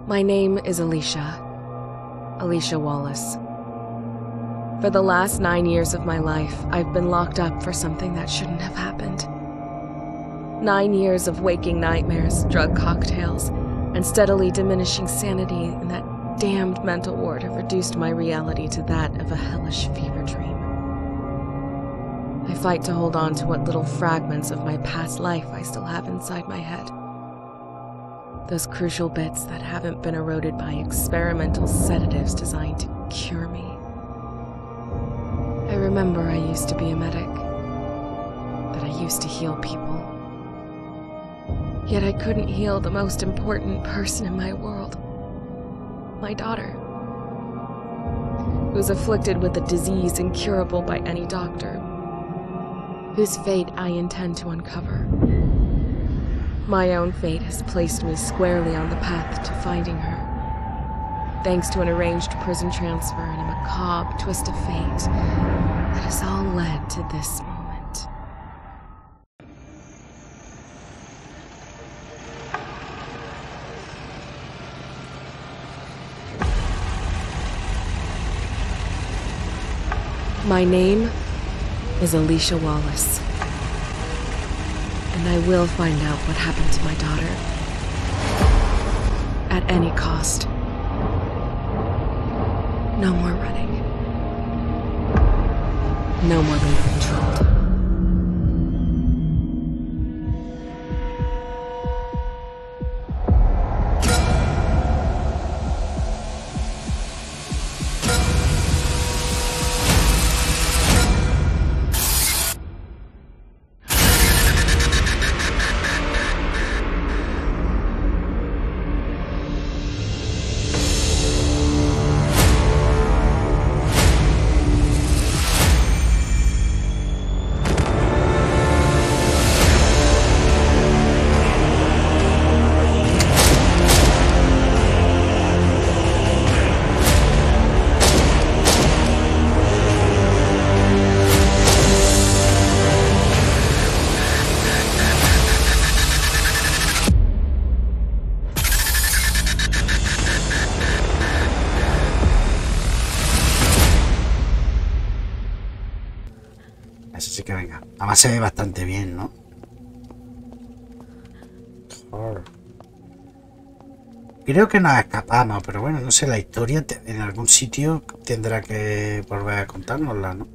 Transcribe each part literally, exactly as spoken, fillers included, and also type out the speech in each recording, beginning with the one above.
My name is Alicia. Alicia Wallace. For the last nine years of my life, I've been locked up for something that shouldn't have happened. Nine years of waking nightmares, drug cocktails, and steadily diminishing sanity in that damned mental ward have reduced my reality to that of a hellish fever dream. I fight to hold on to what little fragments of my past life I still have inside my head. Those crucial bits that haven't been eroded by experimental sedatives designed to cure me. I remember I used to be a medic, that I used to heal people. Yet I couldn't heal the most important person in my world. My daughter. Who's afflicted with a disease incurable by any doctor. Whose fate I intend to uncover. My own fate has placed me squarely on the path to finding her. Thanks to an arranged prison transfer and a macabre twist of fate that has all led to this moment. My name is Alicia Wallace, and I will find out what happened to my daughter, at any cost. No more running. No more being controlled. Así que venga. Además se ve bastante bien, ¿no? Joder. Creo que nos escapamos, pero bueno, no sé, la historia en algún sitio tendrá que volver a contárnosla, ¿no?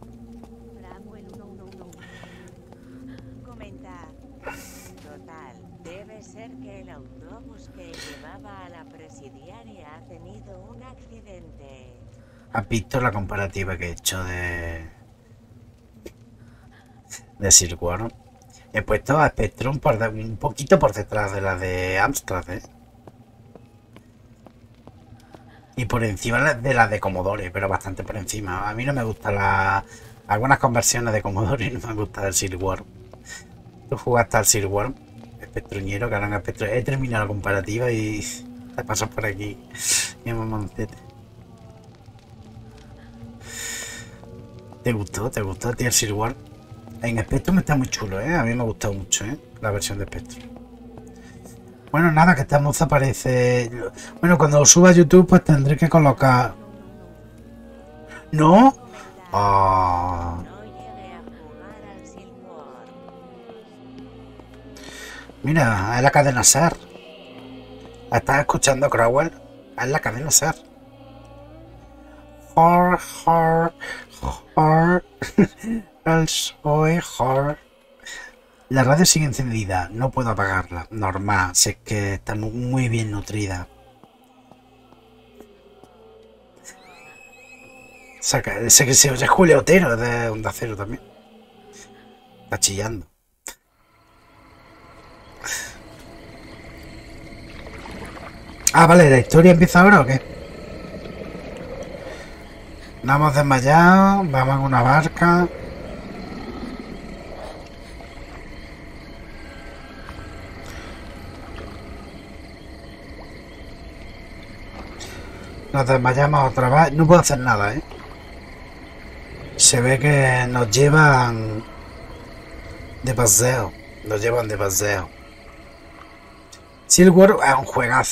Comenta. Total, debe ser que el autobús que llevaba a la presidiaria ha tenido un accidente. ¿Has visto la comparativa que he hecho de... de Silkworm? He puesto a Spectrum por de, un poquito por detrás de la de Amstrad, ¿eh? Y por encima de la de Commodore, pero bastante por encima. A mí no me gustan las... algunas conversiones de Commodore y no me gusta el Silkworm. Tú jugaste al Silkworm, Spectruñero, que ahora en Spectrum... He terminado la comparativa y te pasas por aquí. Y mamoncete. ¿Te gustó? ¿Te gustó a ti el Silkworm? En Spectrum está muy chulo, ¿eh? A mí me ha gustado mucho, ¿eh? La versión de Spectrum. Bueno, nada, que esta moza parece... Bueno, cuando lo suba a YouTube, pues tendré que colocar... ¿No? Oh. Mira, es la cadena SER. ¿Estás escuchando, Crowell? Es la cadena SER. Hor, hor, hor... El soy hor. La radio sigue encendida, no puedo apagarla. Normal, sé que está muy bien nutrida. O sea, que, sé que se oye Julio Otero de Onda Cero también. Está chillando. Ah, vale, ¿la historia empieza ahora o qué? Nos hemos desmayado, vamos en una barca. Nos desmayamos otra vez. No puedo hacer nada, ¿eh? Se ve que nos llevan de paseo. Nos llevan de paseo. Silkworm es un juegazo.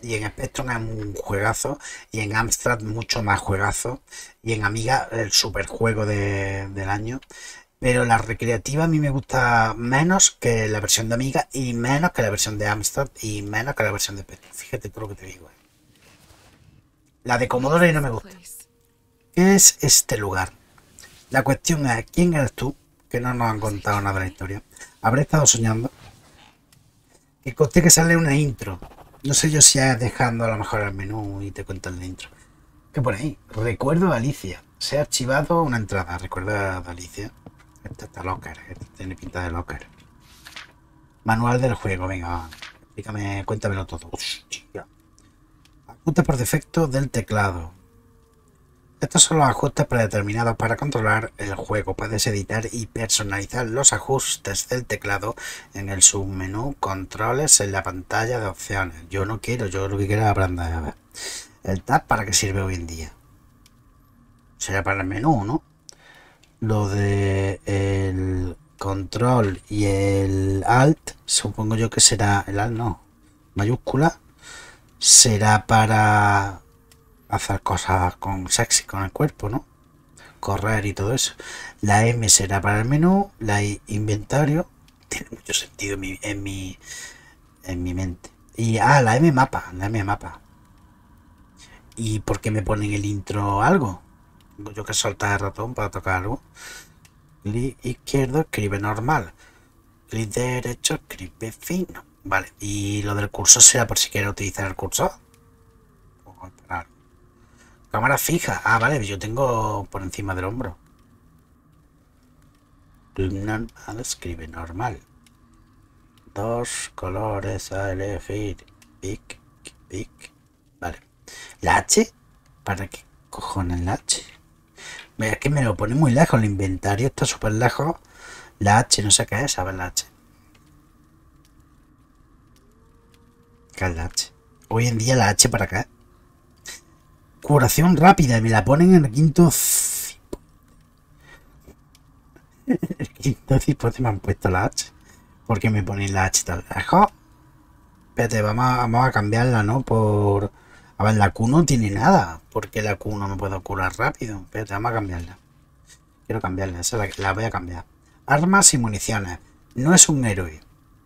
Y en Spectrum es un juegazo. Y en Amstrad mucho más juegazo. Y en Amiga el super juego de, del año. Pero la recreativa a mí me gusta menos que la versión de Amiga. Y menos que la versión de Amstrad. Y menos que la versión de Spectrum. Fíjate todo lo que te digo. ¿eh? La de Commodore no me gusta. ¿Qué es este lugar? La cuestión es, ¿quién eres tú? Que no nos han contado nada de la historia. Habré estado soñando. Que conté que sale una intro. No sé yo si es dejando a lo mejor el menú y te cuentan la intro. ¿Qué pone ahí? Recuerdo a Alicia. Se ha archivado una entrada. Recuerdo a Alicia. Esta está locker. Esta tiene pinta de locker. Manual del juego. Venga, explícame, cuéntamelo todo. Hostia. Ajustes por defecto del teclado. Estos son los ajustes predeterminados para controlar el juego. Puedes editar y personalizar los ajustes del teclado en el submenú controles en la pantalla de opciones. Yo no quiero, yo lo que quiero es aprender a ver. El tab, ¿para qué sirve hoy en día? Será para el menú, ¿no? Lo de el control y el alt, supongo yo que será el alt, no, mayúscula, será para hacer cosas con sexy con el cuerpo, ¿no? Correr y todo eso. La M será para el menú, la I, inventario. Tiene mucho sentido en mi, en mi, en mi mente. Y ah, la M mapa, la M mapa. ¿Y por qué me ponen el intro algo? Tengo yo que soltar el ratón para tocar algo. Clic izquierdo, escribe normal. Clic derecho, escribe fino. Vale, y lo del cursor será por si quiero utilizar el cursor. Vamos a esperar. Cámara fija. Ah, vale, yo tengo por encima del hombro. Normal, escribe normal. Dos colores a elegir. Pic, pic. Vale. ¿La H? ¿Para qué cojones la H? Es que me lo pone muy lejos. El inventario está súper lejos. La H, no sé qué es. A ver la H. ¿Qué es la H? Hoy en día la H para qué. Curación rápida, me la ponen en el quinto cipote. El quinto cipote me han puesto la H. ¿Por qué me ponen la H tan lejos? Espérate, vamos a, vamos a cambiarla, ¿no? Por... A ver, la Q no tiene nada. ¿Por qué la Q no me puedo curar rápido? Espérate, vamos a cambiarla. Quiero cambiarla, esa la, la voy a cambiar. Armas y municiones. No es un héroe.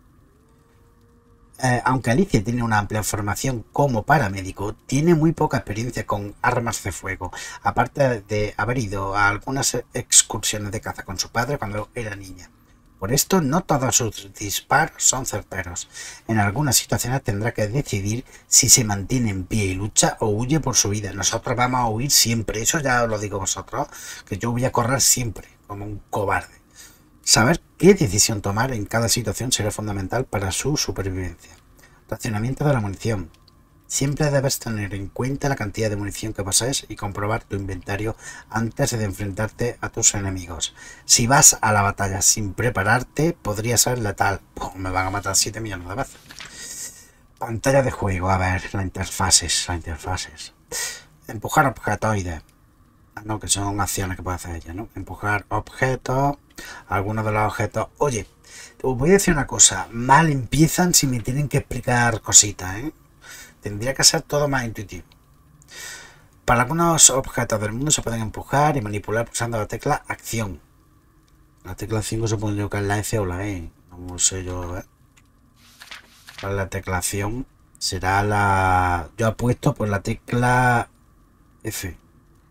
Eh, aunque Alicia tiene una amplia formación como paramédico, tiene muy poca experiencia con armas de fuego, aparte de haber ido a algunas excursiones de caza con su padre cuando era niña. Por esto, no todos sus disparos son certeros. En algunas situaciones tendrá que decidir si se mantiene en pie y lucha o huye por su vida. Nosotros vamos a huir siempre, eso ya os lo digo vosotros, que yo voy a correr siempre, como un cobarde. Saber qué decisión tomar en cada situación será fundamental para su supervivencia. Racionamiento de la munición. Siempre debes tener en cuenta la cantidad de munición que posees y comprobar tu inventario antes de enfrentarte a tus enemigos. Si vas a la batalla sin prepararte, podría ser letal. Pues me van a matar siete millones de veces. Pantalla de juego. A ver, las interfaces. Las interfaces. Empujar objetoides. No, que son acciones que puede hacer ella, ¿no? Empujar objetos. Algunos de los objetos. Oye, os voy a decir una cosa. Mal empiezan si me tienen que explicar cositas, ¿eh? Tendría que ser todo más intuitivo. Para algunos objetos del mundo se pueden empujar y manipular pulsando la tecla acción. La tecla cinco supongo yo que es la F o la E. No sé yo, ¿eh? Para la tecla acción será la... Yo apuesto por la tecla F.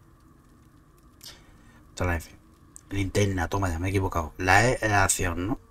Esta es la F. Linterna, toma ya, me he equivocado. La E es la acción, ¿no?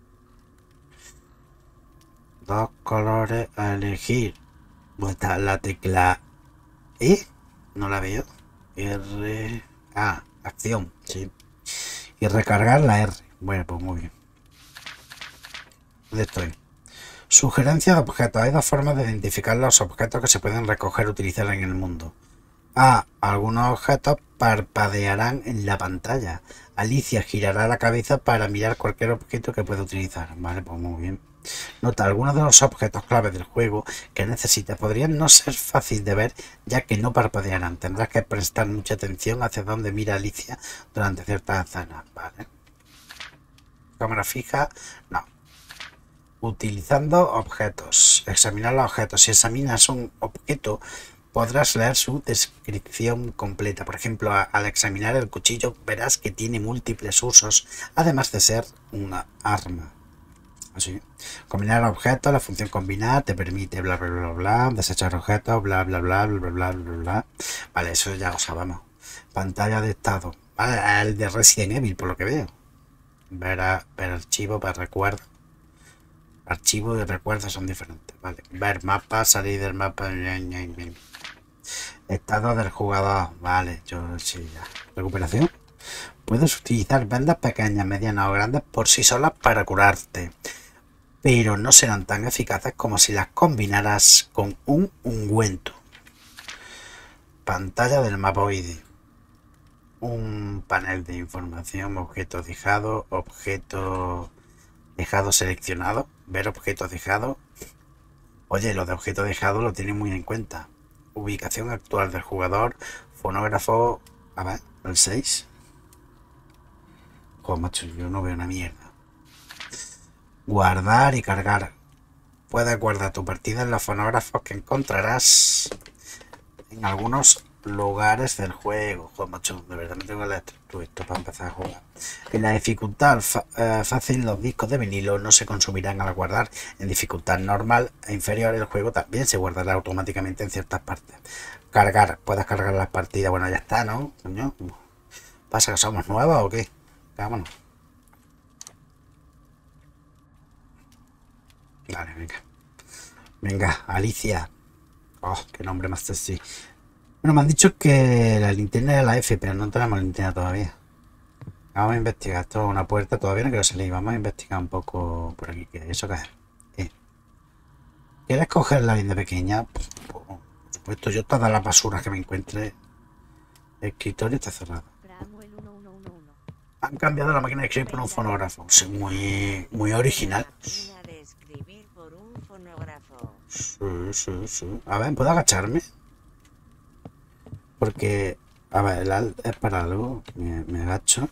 Dos colores a elegir. ¿Dónde está la tecla E? No la veo. R. Ah, acción, sí. Y recargar la R. Bueno, pues muy bien. ¿Dónde estoy? Sugerencia de objetos. Hay dos formas de identificar los objetos que se pueden recoger o utilizar en el mundo. A. Algunos objetos parpadearán en la pantalla. Alicia girará la cabeza para mirar cualquier objeto que pueda utilizar. Vale, pues muy bien. Nota, algunos de los objetos clave del juego que necesitas podrían no ser fácil de ver ya que no parpadearán. Tendrás que prestar mucha atención hacia dónde mira Alicia durante ciertas escenas. Vale. Cámara fija, no. Utilizando objetos. Examinar los objetos. Si examinas un objeto, podrás leer su descripción completa. Por ejemplo, a, al examinar el cuchillo, verás que tiene múltiples usos, además de ser una arma. Así. Combinar objetos, la función combinar te permite bla bla bla bla, desechar objetos, bla bla bla bla bla bla bla bla. Vale, eso ya lo sabemos. Pantalla de estado. Vale, el de Resident Evil, por lo que veo. Ver, a, ver archivo, ver recuerdo. Archivo y recuerdos son diferentes. Vale. Ver mapa, salir del mapa. Estado del jugador. Vale, yo sí ya. Recuperación. Puedes utilizar vendas pequeñas, medianas o grandes por sí solas para curarte, pero no serán tan eficaces como si las combinaras con un ungüento. Pantalla del mapoide. Un panel de información, objetos dejados, objetos dejados seleccionados, ver objetos dejados. Oye, lo de objetos dejados lo tienen muy en cuenta. Ubicación actual del jugador, fonógrafo, a ver, el seis. Joder, macho, yo no veo una mierda. Guardar y cargar. Puedes guardar tu partida en los fonógrafos que encontrarás en algunos lugares del juego. Joder, macho, de verdad me tengo que leer esto para empezar a jugar. En la dificultad eh, fácil, los discos de vinilo no se consumirán al guardar. En dificultad normal e inferior, el juego también se guardará automáticamente en ciertas partes. Cargar, puedes cargar las partidas. Bueno, ya está, ¿no? Coño, ¿pasa que somos nuevos o qué? Vámonos. Vale, venga. Venga, Alicia. Oh, qué nombre más sexy. Bueno, me han dicho que la linterna era la F, pero no tenemos linterna todavía. Vamos a investigar. Esto es una puerta, todavía no quiero salir. Vamos a investigar un poco por aquí. ¿Qué eso qué es? ¿Eh? ¿Quieres coger la linda pequeña? Pues, por supuesto, yo todas las basuras que me encuentre. El escritorio está cerrado. Han cambiado la máquina de escribir por un fonógrafo. Sí, muy, muy original. Sí, sí, sí. A ver, ¿puedo agacharme? Porque, a ver, el alt es para algo. Me, me agacho.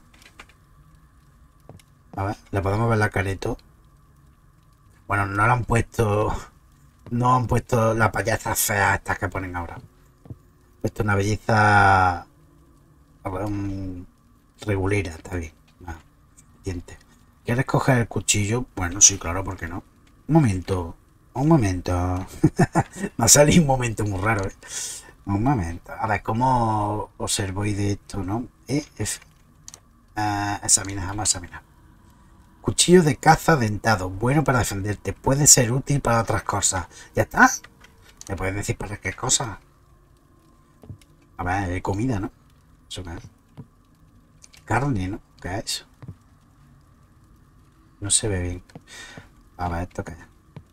A ver, le podemos ver la careto. Bueno, no le han puesto. No han puesto las payasas feas estas que ponen ahora. Han puesto una belleza. A ver, un. Regulera, está bien. Ah, suficiente. ¿Quieres coger el cuchillo? Bueno, sí, claro, ¿por qué no? Un momento, un momento. Me ha salido un momento muy raro, ¿eh? Un momento. A ver, ¿cómo observo de esto, no? E, F. Uh, examina, vamos a examinar. Cuchillo de caza dentado. Bueno para defenderte. Puede ser útil para otras cosas. ¿Ya está? ¿Me puedes decir para qué cosas? A ver, comida, ¿no? ¿Eso qué es? Carne, ¿no? ¿Qué es eso? No se ve bien. A ver, ¿esto qué es?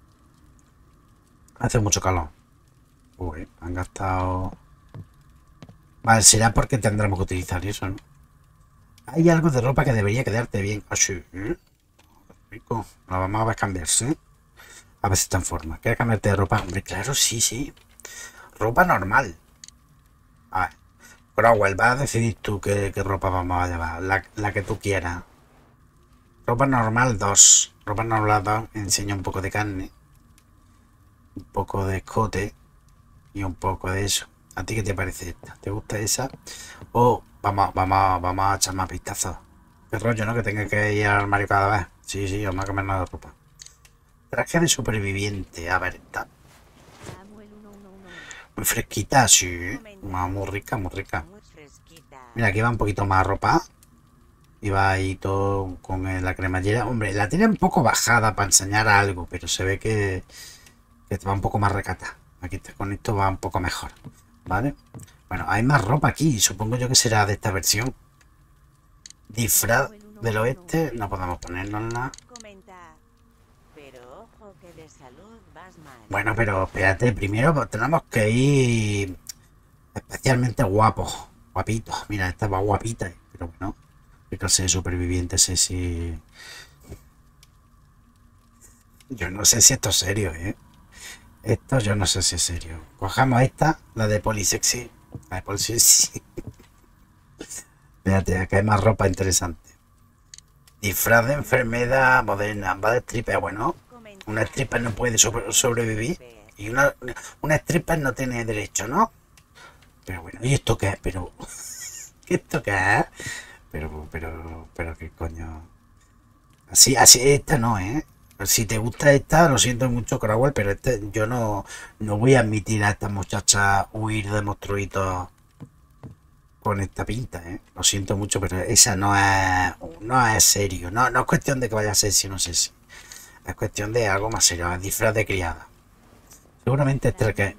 Hace mucho calor. Uy, han gastado... Vale, será porque tendremos que utilizar eso, ¿no? Hay algo de ropa que debería quedarte bien. Así, ¿eh? Rico. La vamos a ver cambiarse. A ver si está en forma. ¿Quieres cambiarte de ropa? Hombre, claro, sí, sí. Ropa normal. A ver. Crowell, vas a decidir tú qué, qué ropa vamos a llevar. La, la que tú quieras. Ropa normal dos. Ropa normal dos. Enseña un poco de carne. Un poco de escote. Y un poco de eso. ¿A ti qué te parece esta? ¿Te gusta esa? O vamos, vamos, vamos a echar más vistazos. Qué rollo, ¿no? Que tenga que ir al armario cada vez. Sí, sí, vamos a comer nada de ropa. Traje de superviviente. A ver, está. Muy fresquita, sí. Muy rica, muy rica. Mira, aquí va un poquito más ropa. Y va ahí todo con la cremallera. Hombre, la tiene un poco bajada para enseñar algo, pero se ve que, que va un poco más recata. Aquí con esto va un poco mejor. ¿Vale? Bueno, hay más ropa aquí. Supongo yo que será de esta versión. Disfraz del oeste. No podemos ponernosla. Bueno, pero espérate. Primero pues, tenemos que ir especialmente guapos. Guapitos. Mira, esta va guapita. Pero bueno. ¿Qué clase de superviviente es ese? Yo no sé si esto es serio, ¿eh? Esto yo no sé si es serio. Cojamos esta, la de Polisexy. La de Polisexy. Fíjate, acá hay más ropa interesante. Disfraz de enfermedad moderna. Va de tripe, bueno. Una stripper no puede sobre- sobrevivir. Y una, una stripper no tiene derecho, ¿no? Pero bueno, ¿y esto qué es? Pero... ¿Esto qué es? Pero, pero, pero, ¿qué coño? Así, así, esta no, ¿eh? Si te gusta esta, lo siento mucho, Crowell, pero este, yo no, no voy a admitir a esta muchacha huir de monstruitos con esta pinta, ¿eh? Lo siento mucho, pero esa no es, no es serio. No, no es cuestión de que vaya a ser si no sé si. Es cuestión de algo más serio, es disfraz de criada. Seguramente este que...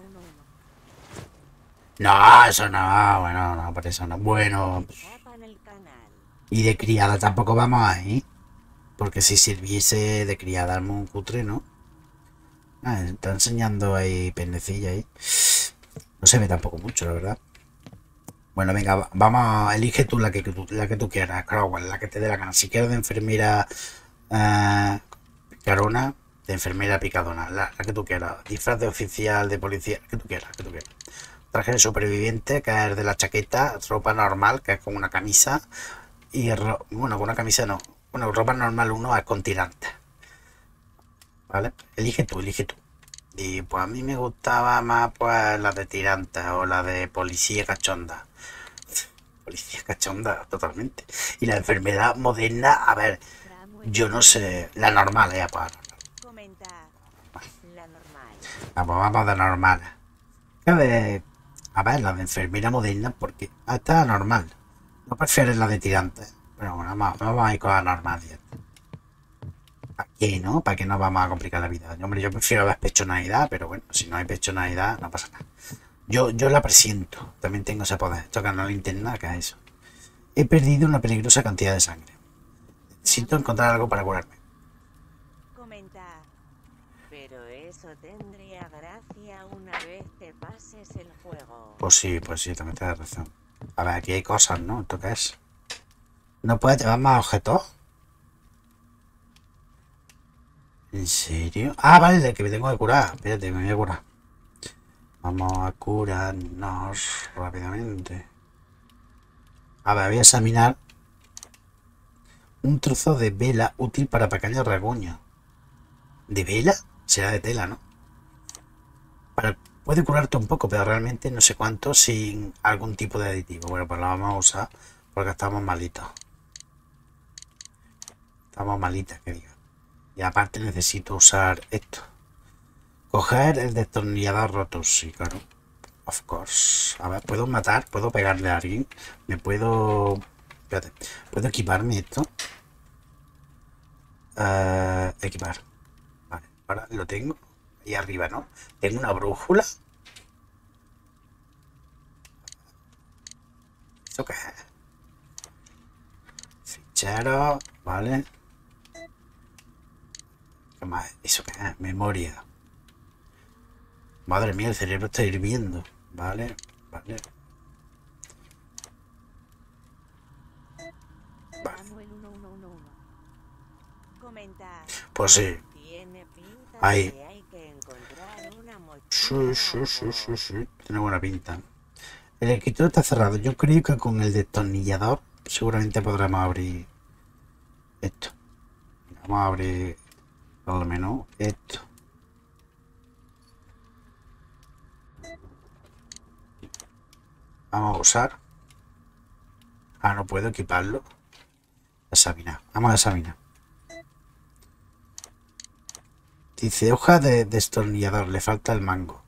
No, eso no, bueno, no, por eso no. Bueno, y de criada tampoco vamos ahí. Porque si sirviese de criada al muy cutre, ¿no? Ah, está enseñando ahí pendecilla ahí. No se ve tampoco mucho, la verdad. Bueno, venga, vamos, elige tú la que, tú, la que tú quieras, Crowell, la que te dé la gana. Si quieres de enfermera uh, picarona, de enfermera picadona, la, la que tú quieras. Disfraz de oficial, de policía, la que tú quieras, la que tú quieras. Traje de superviviente, que es de la chaqueta, ropa normal, que es con una camisa. Y, ro bueno, con una camisa no. Bueno, ropa normal uno es con tirantes. ¿Vale? Elige tú, elige tú. Y pues a mí me gustaba más pues la de tirantes o la de policía cachonda. Policía cachonda, totalmente. Y la enfermedad moderna, a ver, yo no sé, la normal, eh, pues. La normal. Ah, pues vamos de normal. A ver, a ver, la de enfermera moderna, porque hasta normal. No prefieres la de tirantes. Pero bueno, vamos, vamos a ir con la normal. ¿Para qué, no? ¿Para qué nos vamos a complicar la vida? Hombre, yo prefiero ver pechonalidad, pero bueno, si no hay pechonalidad, no pasa nada. Yo, yo la presiento. También tengo ese poder. Toca no linterna, que es eso. He perdido una peligrosa cantidad de sangre. Necesito encontrar algo para curarme. Comentar. Pero eso tendría gracia una vez te pases el juego. Pues sí, pues sí, también te das razón. A ver, aquí hay cosas, ¿no? ¿Esto qué es? ¿No puedes llevar más objetos? ¿En serio? Ah, vale, que me tengo que curar. Espérate, me voy a curar. Vamos a curarnos rápidamente. A ver, voy a examinar un trozo de vela útil para pequeños rasguños. ¿De vela? Será de tela, ¿no? Para, puede curarte un poco, pero realmente no sé cuánto sin algún tipo de aditivo. Bueno, pues lo vamos a usar porque estamos malitos. Estamos malitas, que diga. Y aparte necesito usar esto. Coger el destornillador roto, sí, claro. Of course. A ver, ¿puedo matar? ¿Puedo pegarle a alguien? ¿Me puedo...? Espérate. ¿Puedo equiparme esto? Uh, equipar. Vale, ahora lo tengo. Ahí arriba, ¿no? Tengo una brújula. ¿Eso qué es? Fichero, vale. ¿Qué más? ¿Eso qué es? Memoria. Madre mía, el cerebro está hirviendo. Vale, vale. Vale. Pues sí. Ahí. Sí, sí, sí, sí, sí. Tiene buena pinta. El escritorio está cerrado. Yo creo que con el destornillador seguramente podremos abrir esto. Vamos a abrir por lo menos esto. Vamos a usar. Ah, no puedo equiparlo. Examinar. Vamos a examinar. Dice hoja de destornillador. Le falta el mango.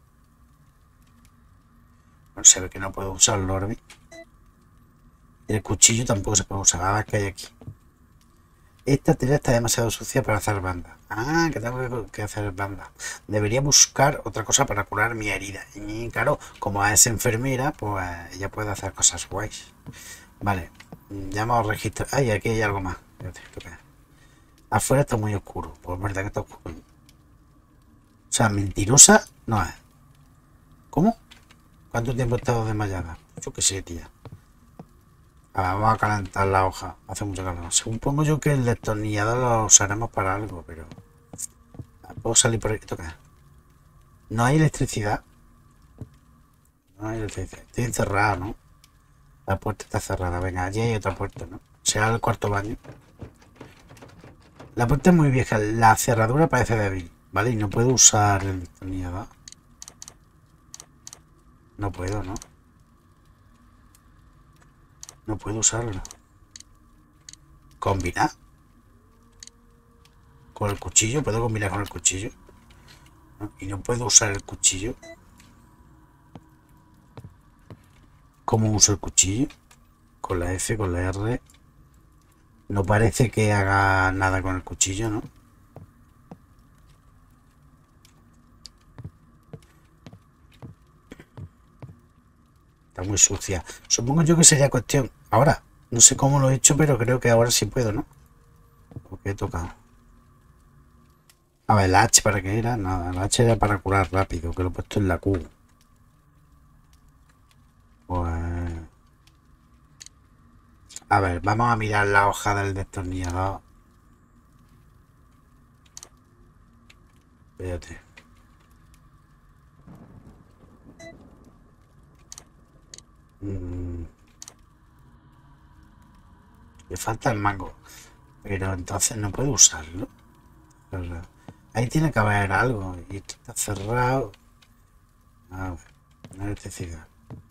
No se ve que no puedo usarlo ahora mismo. El cuchillo tampoco se puede usar. A ver qué hay aquí. Esta tela está demasiado sucia para hacer banda. Ah, que tengo que hacer banda. Debería buscar otra cosa para curar mi herida. Y claro, como es enfermera, pues ella puede hacer cosas guays. Vale, ya hemos registrado. Ay, aquí hay algo más. Afuera está muy oscuro. Pues es verdad que está oscuro. O sea, mentirosa no es. ¿Cómo? ¿Cuánto tiempo he estado desmayada? Yo qué sé, tía. Ahora vamos a calentar la hoja. Hace mucho calor. Supongo yo que el destornillador lo usaremos para algo, pero... ¿Puedo salir por ahí? ¿Esto qué es? No hay electricidad. No hay electricidad. Estoy encerrado, ¿no? La puerta está cerrada. Venga, allí hay otra puerta, ¿no? Será el cuarto baño. La puerta es muy vieja. La cerradura parece débil. Vale, y no puedo usar el destornillador. No puedo, ¿no? No puedo usarlo. ¿Combinar? ¿Con el cuchillo? ¿Puedo combinar con el cuchillo? ¿No? Y no puedo usar el cuchillo. ¿Cómo uso el cuchillo? Con la F, con la R. No parece que haga nada con el cuchillo, ¿no? Está muy sucia. Supongo yo que sería cuestión. Ahora, no sé cómo lo he hecho, pero creo que ahora sí puedo, ¿no? Porque he tocado. A ver, el H para qué era. Nada, el H era para curar rápido, que lo he puesto en la Q. Pues... A ver, vamos a mirar la hoja del destornillador. Espérate. Mm. Le falta el mango. Pero entonces no puedo usarlo. Ahí tiene que haber algo. Y esto está cerrado. A ver, una electricidad.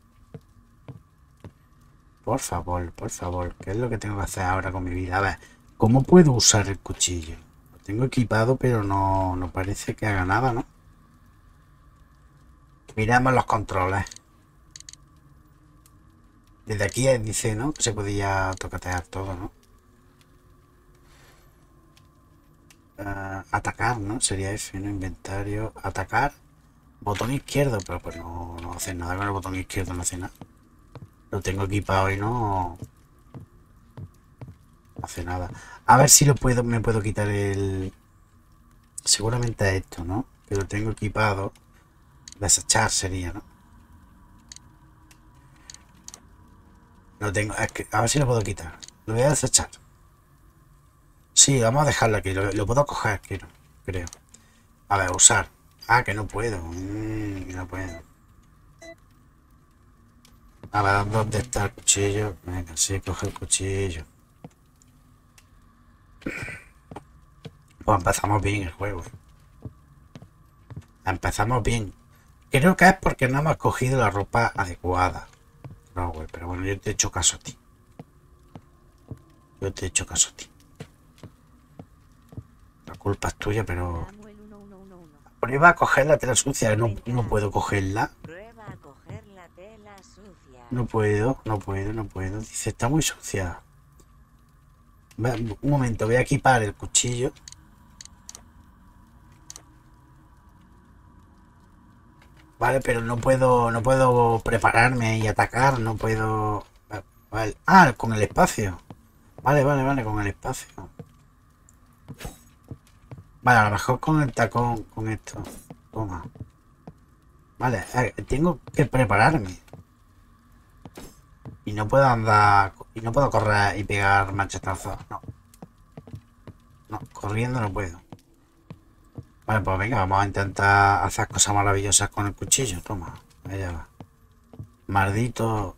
Por favor, por favor. ¿Qué es lo que tengo que hacer ahora con mi vida? A ver, ¿cómo puedo usar el cuchillo? Lo tengo equipado, pero no, no parece que haga nada, ¿no? Miramos los controles. Desde aquí dice, ¿no? Que se podía tocatear todo, ¿no? Uh, atacar, ¿no? Sería F, ¿no? Inventario. Atacar. Botón izquierdo, pero pues no, no hace nada con el botón izquierdo, no hace nada. Lo tengo equipado y no... No hace nada. A ver si lo puedo, me puedo quitar el... Seguramente esto, ¿no? Que lo tengo equipado. Desechar sería, ¿no? Lo tengo... Es que, a ver si lo puedo quitar. Lo voy a desechar. Sí, vamos a dejarlo aquí. Lo, lo puedo coger, quiero, creo. A ver, usar. Ah, que no puedo. Mm, que no puedo. A ver, ¿dónde está el cuchillo? Venga, sí, coge el cuchillo. Pues empezamos bien el juego. Empezamos bien. Creo que es porque no hemos cogido la ropa adecuada. No, güey, pero bueno, yo te he hecho caso a ti. Yo te he hecho caso a ti. La culpa es tuya, pero... Pero iba a coger la tela sucia, no, no puedo cogerla. No puedo, no puedo, no puedo. Dice, está muy sucia. Un momento, voy a equipar el cuchillo. Vale, pero no puedo, no puedo prepararme y atacar, no puedo... Vale. Ah, con el espacio. Vale, vale, vale, con el espacio. Vale, a lo mejor con el tacón, con esto. Toma. Vale, eh, tengo que prepararme. Y no puedo andar... Y no puedo correr y pegar machetazos. No. No, corriendo no puedo. Vale, pues venga, vamos a intentar hacer cosas maravillosas con el cuchillo. Toma, allá va. Maldito.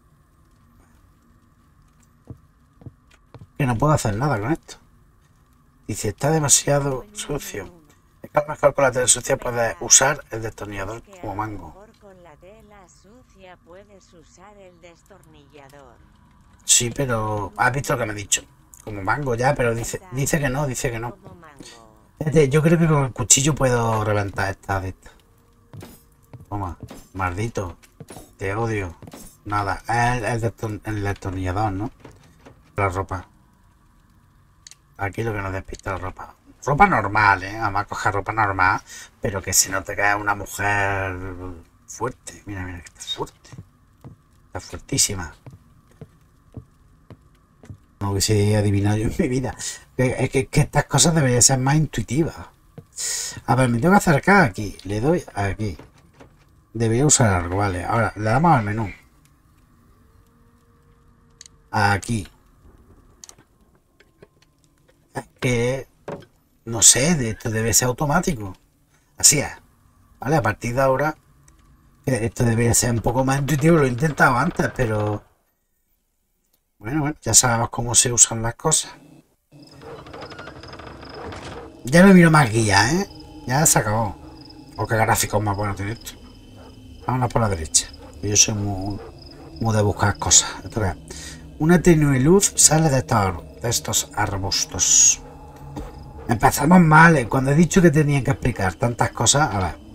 Que no puedo hacer nada con esto. Dice, está demasiado sucio. Es que a lo mejor con la tela sucia puedes usar el destornillador como mango. Con la tela sucia puedes usar el destornillador. Sí, pero has visto lo que me ha dicho. Como mango ya, pero dice, dice que no, dice que no. Yo creo que con el cuchillo puedo reventar esta de esta. Toma, maldito. Te odio. Nada, es el, el, el destornillador, ¿no? La ropa. Aquí lo que nos despista la ropa. Ropa normal, ¿eh? Vamos a coger ropa normal, pero que se note que es una mujer fuerte. Mira, mira, que está fuerte. Está fuertísima. No hubiese adivinado yo en mi vida. Es que, que estas cosas deberían ser más intuitivas. A ver, me tengo que acercar aquí. Le doy aquí. Debería usar algo, vale. Ahora, le damos al menú. Aquí. Es que... No sé, esto debe ser automático. Así es. Vale, a partir de ahora... Esto debería ser un poco más intuitivo. Lo he intentado antes, pero... Bueno, bueno, ya sabemos cómo se usan las cosas. Ya no miro más guía, ¿eh? Ya se acabó. O qué gráficos más buenos tiene esto. Vámonos por la derecha. Yo soy muy, muy de buscar cosas. Esto es. Una tenue luz sale de estos, de estos arbustos. Empezamos mal, ¿eh? Cuando he dicho que tenían que explicar tantas cosas. A ver.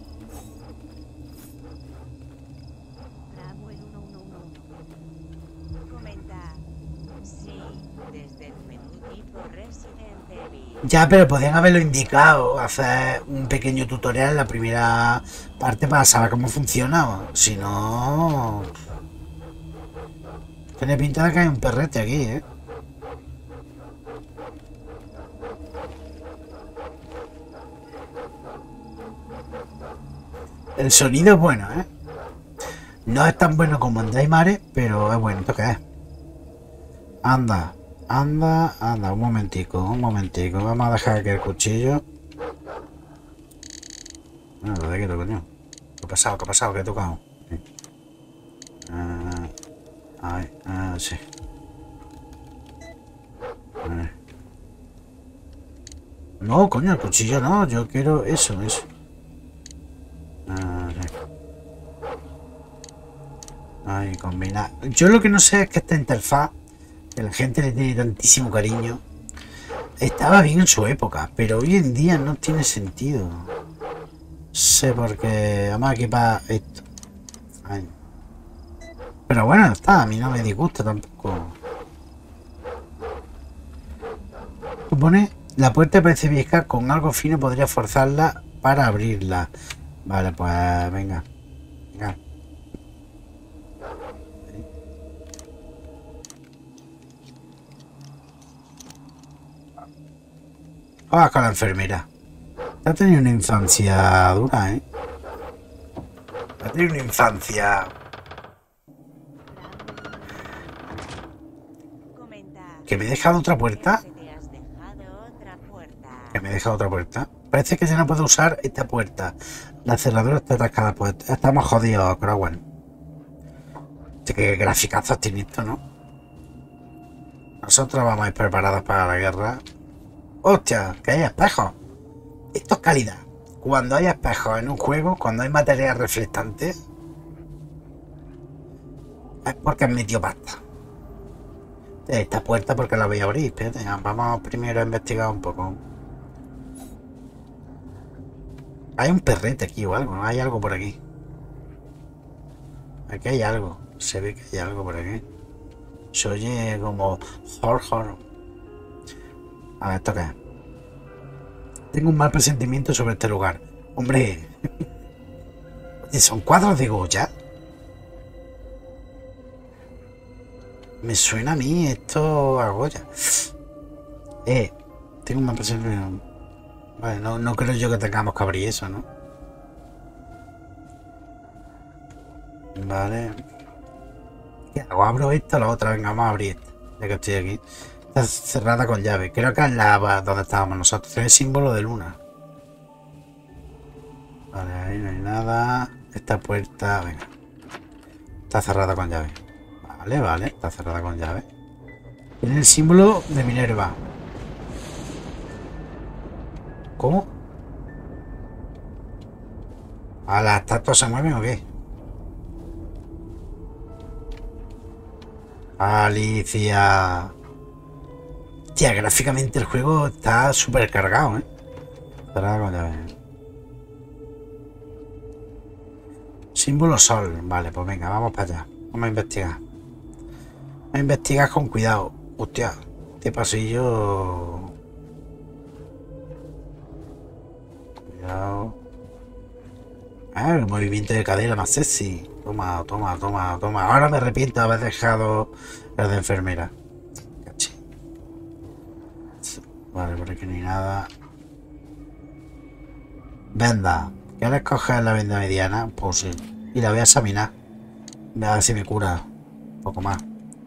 Ya, pero podían haberlo indicado, hacer un pequeño tutorial en la primera parte para saber cómo funciona. Si no... Tiene pinta de que hay un perrete aquí, ¿eh? El sonido es bueno, ¿eh? No es tan bueno como en Daimare, pero es bueno. ¿Esto qué es? Anda. Anda, anda, un momentico, un momentico. Vamos a dejar aquí el cuchillo. No, lo de quieto, coño. ¿Qué ha pasado? ¿Qué ha pasado? ¿Qué he tocado? Sí. Ah, ay, ah, sí. Vale. No, coño, el cuchillo no. Yo quiero eso, eso. Ah, sí. Ay, combinar. Yo lo que no sé es que esta interfaz, que la gente le tiene tantísimo cariño, estaba bien en su época, pero hoy en día no tiene sentido. Sé por qué. Vamos a equipar esto. Ay. Pero bueno, está, a mí no me disgusta tampoco. Supone la puerta parece vieja, con algo fino podría forzarla para abrirla. Vale, pues venga. Venga. Vamos con la enfermera. Ha tenido una infancia dura, ¿eh? Ha tenido una infancia... ¿Que me he dejado otra puerta? ¿Que me he dejado otra puerta? Parece que ya no puedo usar esta puerta. La cerradura está atascada. Pues estamos jodidos, Crowell. Qué graficazos tiene esto, ¿no? Nosotros vamos a ir preparados para la guerra. ¡Hostia! ¡Que hay espejos! Esto es calidad. Cuando hay espejos en un juego, cuando hay material reflectante, es porque han metido pasta. Esta puerta porque la voy a abrir. Espérate, vamos primero a investigar un poco. Hay un perrete aquí o algo, ¿no? Hay algo por aquí. Aquí hay algo. Se ve que hay algo por aquí. Se oye como hor hor. A ver, ¿esto qué es? Tengo un mal presentimiento sobre este lugar. Hombre. Oye, ¿son cuadros de Goya? Me suena a mí esto a Goya. Eh, tengo un mal presentimiento. Vale, no, no creo yo que tengamos que abrir eso, ¿no? Vale. ¿Qué hago? ¿Abro esta o la otra? Venga, vamos a abrir esta. Ya que estoy aquí. Está cerrada con llave. Creo que es la donde estábamos nosotros. Tiene el símbolo de luna. Vale, ahí no hay nada. Esta puerta, venga. Está cerrada con llave. Vale, vale. Está cerrada con llave. Tiene el símbolo de Minerva. ¿Cómo? ¿A las estatuas se mueven o qué? Alicia. Tía, gráficamente el juego está súper cargado, ¿eh? Cerrada con llave. Símbolo sol. Vale, pues venga, vamos para allá. Vamos a investigar. Vamos a investigar con cuidado. Hostia, este pasillo... Cuidado. Ah, el movimiento de cadera más sexy. Toma, toma, toma, toma. Ahora me arrepiento de haber dejado el de enfermera. Caché. Vale, por aquí no hay nada. Venda. ¿Quieres coger la venda mediana? Pues sí. Y la voy a examinar. A ver si me cura un poco más.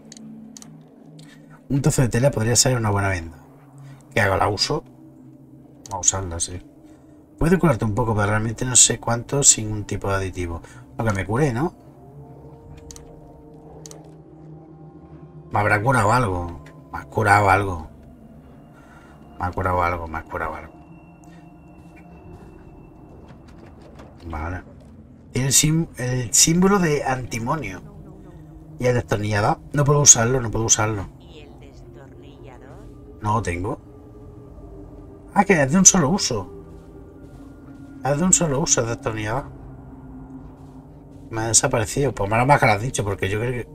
Un trozo de tela podría ser una buena venda. ¿Qué hago? ¿La uso? Vamos a usarla, sí. Puede curarte un poco, pero realmente no sé cuánto sin un tipo de aditivo. Lo que me curé, ¿no? Me habrá curado algo. Me ha curado algo. Me ha curado algo, me ha curado algo. Vale. Tiene el, sim el símbolo de antimonio. Y el destornillador. No puedo usarlo, no puedo usarlo. ¿Y el destornillador? No lo tengo. Ah, que es de un solo uso. Es de un solo uso el destornillador. Me ha desaparecido. Pues menos mal que lo has dicho, porque yo creo que...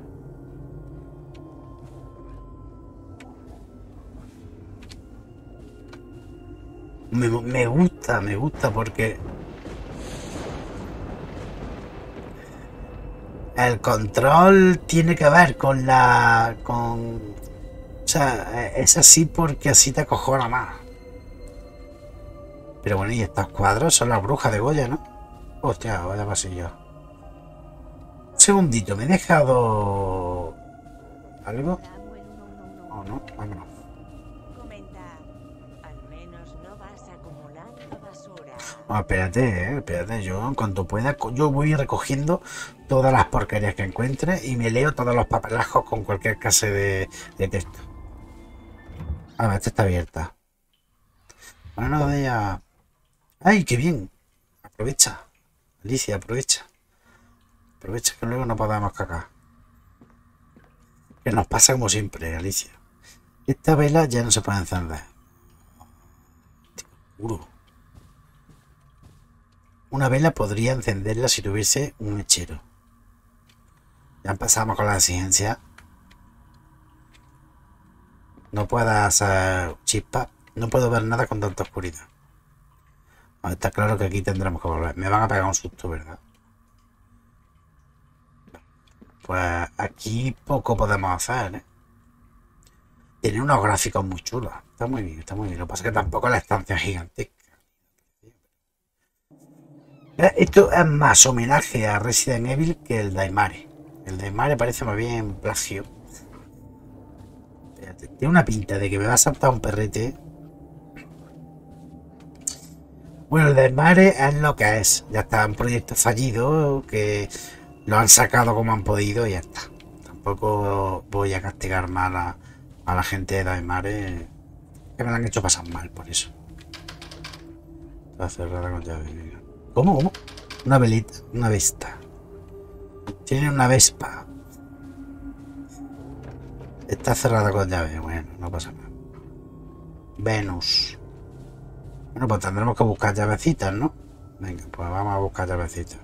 Me, me gusta, me gusta porque... El control tiene que ver con la... con... O sea, es así porque así te acojona más. Pero bueno, y estas cuadros son las brujas de Goya, ¿no? Hostia, vaya pasillo. Un segundito, me he dejado... ¿algo? ¿O no? Vámonos. Comenta, al menos no vas acumulando basura. No, espérate, eh, espérate, yo en cuanto pueda, yo voy recogiendo todas las porquerías que encuentre y me leo todos los papelajos con cualquier clase de, de texto. A ver, esta está abierta. Bueno, no de ella... ¡Ay, qué bien! Aprovecha, Alicia, aprovecha. Aprovecha que luego no podamos cagar. Que nos pasa como siempre, Alicia. Esta vela ya no se puede encender. Seguro. Una vela podría encenderla si tuviese un mechero. Ya empezamos con la exigencia. No puedo hacer chispa. No puedo ver nada con tanta oscuridad. Bueno, está claro que aquí tendremos que volver. Me van a pegar un susto, ¿verdad? Pues aquí poco podemos hacer, ¿eh? Tiene unos gráficos muy chulos. Está muy bien, está muy bien. Lo que pasa es que tampoco la estancia es gigantesca. Esto es más homenaje a Resident Evil que el Daimare. El Daimare parece más bien plagio. Espérate, tiene una pinta de que me va a saltar un perrete. Bueno, el Daimare es lo que es. Ya está, un proyecto fallido que lo han sacado como han podido y ya está. Tampoco voy a castigar mal a, a la gente de Daimare, que me la han hecho pasar mal por eso. Está cerrada con llave. ¿Cómo? ¿Cómo? Una velita, una vesta. Tiene una vespa. Está cerrada con llave. Bueno, no pasa nada. Venus. Bueno, pues tendremos que buscar llavecitas, ¿no? Venga, pues vamos a buscar llavecitas.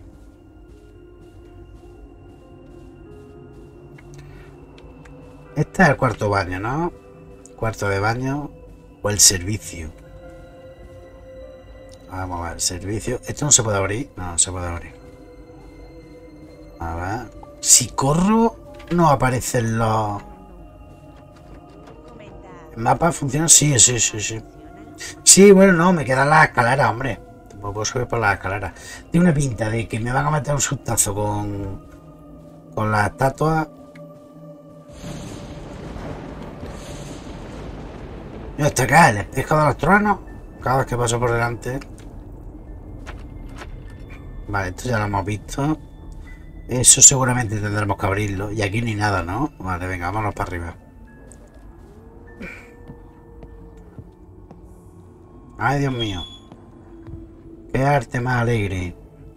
Este es el cuarto baño, ¿no? Cuarto de baño o el servicio. Vamos a ver, servicio. ¿Esto no se puede abrir? No, no se puede abrir. A ver. Si corro, no aparecen los... ¿El mapa funciona? Sí, sí, sí, sí. Sí, bueno, no, me quedan las escaleras, hombre. Tampoco puedo subir por las escaleras. Tiene una pinta de que me van a meter un sustazo con... con la estatua. Mira, está acá, el espejo de los truenos. Cada vez que paso por delante. Vale, esto ya lo hemos visto. Eso seguramente tendremos que abrirlo. Y aquí ni nada, ¿no? Vale, venga, vámonos para arriba. Ay, Dios mío. Qué arte más alegre.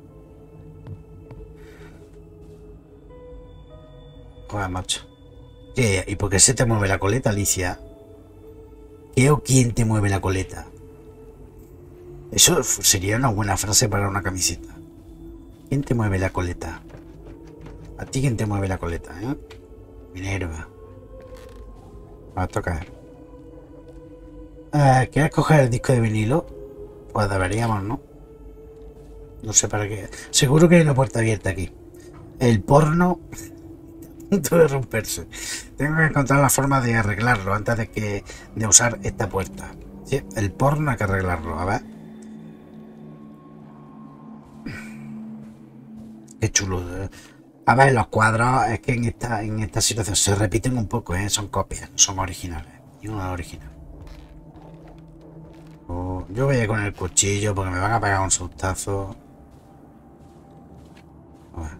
Joder, macho. ¿Qué? ¿Y por qué se te mueve la coleta, Alicia? ¿Qué o quién te mueve la coleta? Eso sería una buena frase para una camiseta. ¿Quién te mueve la coleta? ¿A ti quién te mueve la coleta, eh? Minerva. Va a tocar. Eh, ¿Quieres coger el disco de vinilo? Pues deberíamos, ¿no? No sé para qué. Seguro que hay una puerta abierta aquí. El porno... a punto de romperse. Tengo que encontrar la forma de arreglarlo antes de que de usar esta puerta. ¿Sí? El porno hay que arreglarlo. A ver. Qué chulo. A ver, los cuadros es que en esta, en esta situación se repiten un poco, ¿eh? Son copias, no son originales. Y uno es original. Oh, yo voy a ir con el cuchillo porque me van a pegar un sustazo. Bueno.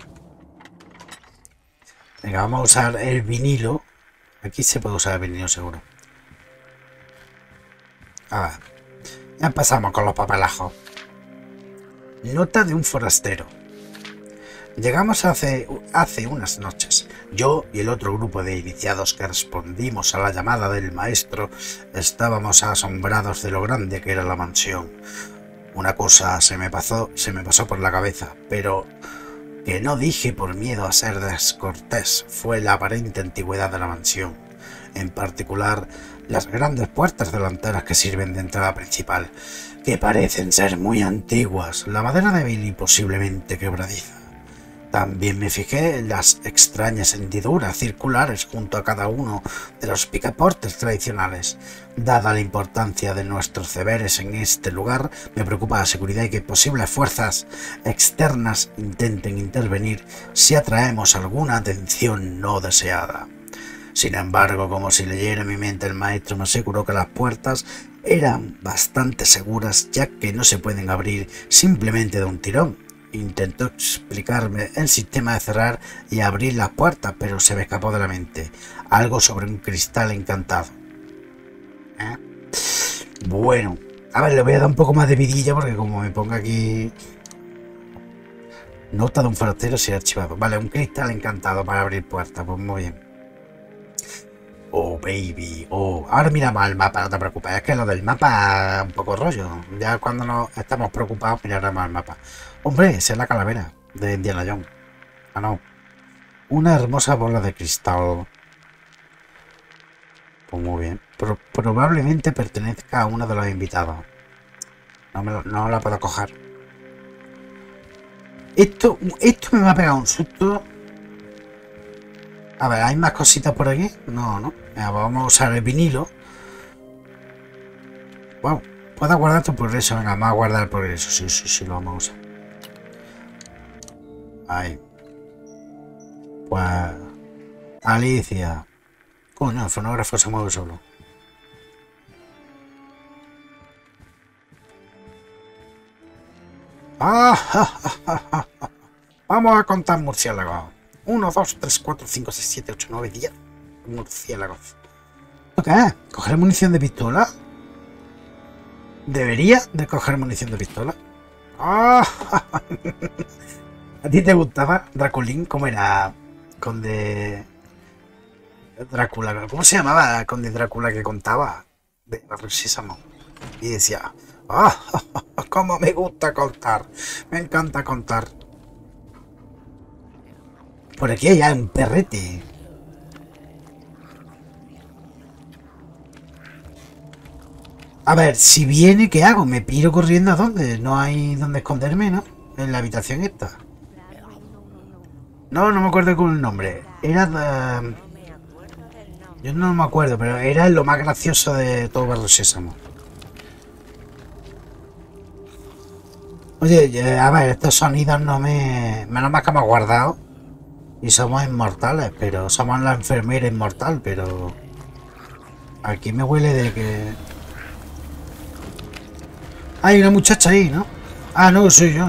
Venga, vamos a usar el vinilo. Aquí se puede usar el vinilo seguro. A ver, ya empezamos con los papelajos. Nota de un forastero. Llegamos hace, hace unas noches. Yo y el otro grupo de iniciados que respondimos a la llamada del maestro estábamos asombrados de lo grande que era la mansión. Una cosa se me pasó, se me pasó por la cabeza, pero que no dije por miedo a ser descortés, fue la aparente antigüedad de la mansión. En particular, las grandes puertas delanteras que sirven de entrada principal, que parecen ser muy antiguas, la madera débil y posiblemente quebradiza. También me fijé en las extrañas hendiduras circulares junto a cada uno de los picaportes tradicionales. Dada la importancia de nuestros deberes en este lugar, me preocupa la seguridad y que posibles fuerzas externas intenten intervenir si atraemos alguna atención no deseada. Sin embargo, como si leyera en mi mente, el maestro me aseguró que las puertas eran bastante seguras, ya que no se pueden abrir simplemente de un tirón. Intentó explicarme el sistema de cerrar y abrir las puertas, pero se me escapó de la mente. Algo sobre un cristal encantado. ¿Eh? Bueno, a ver, le voy a dar un poco más de vidilla porque como me ponga aquí... Nota de un forastero si archivado. Vale, un cristal encantado para abrir puertas. Pues muy bien. Oh, baby. Oh, ahora miramos el mapa, no te preocupes. Es que lo del mapa es un poco rollo. Ya cuando nos estamos preocupados miraremos el mapa. Hombre, esa es la calavera de Indiana Jones. Ah, no. Una hermosa bola de cristal. Pues muy bien. Pro probablemente pertenezca a uno de los invitados. No, me lo, no la puedo coger. Esto, esto me va a pegar un susto. A ver, ¿hay más cositas por aquí? No, no. Mira, vamos a usar el vinilo. Wow. ¿Puedo guardar tu progreso? Venga, vamos a guardar el progreso. Sí, sí, sí, lo vamos a usar. Ahí. Pues... Alicia. Coño, el fonógrafo se mueve solo. ¡Ah! Ja, ja, ja, ja. Vamos a contar murciélagos. uno, dos, tres, cuatro, cinco, seis, siete, ocho, nueve, diez murciélagos. ¿Esto qué es? ¿Coger munición de pistola? ¿Debería de coger munición de pistola? ¡Ah! ¿A ti te gustaba Draculín? ¿Cómo era? Conde... Drácula. ¿Cómo se llamaba Conde Drácula que contaba? De Barrio Sésamo. Y decía... ¡Ah! ¡Cómo me gusta contar! Me encanta contar. Por aquí hay un perrete. A ver, si viene, ¿qué hago? ¿Me piro corriendo a dónde? No hay dónde esconderme, ¿no? En la habitación esta. No, no me acuerdo con el nombre. Era de... Yo no me acuerdo, pero era lo más gracioso de todo Barrio Sésamo. Oye, a ver, estos sonidos no me... Menos mal que hemos guardado. Y somos inmortales, pero... Somos la enfermera inmortal, pero... Aquí me huele de que... Hay una muchacha ahí, ¿no? Ah, no, soy yo.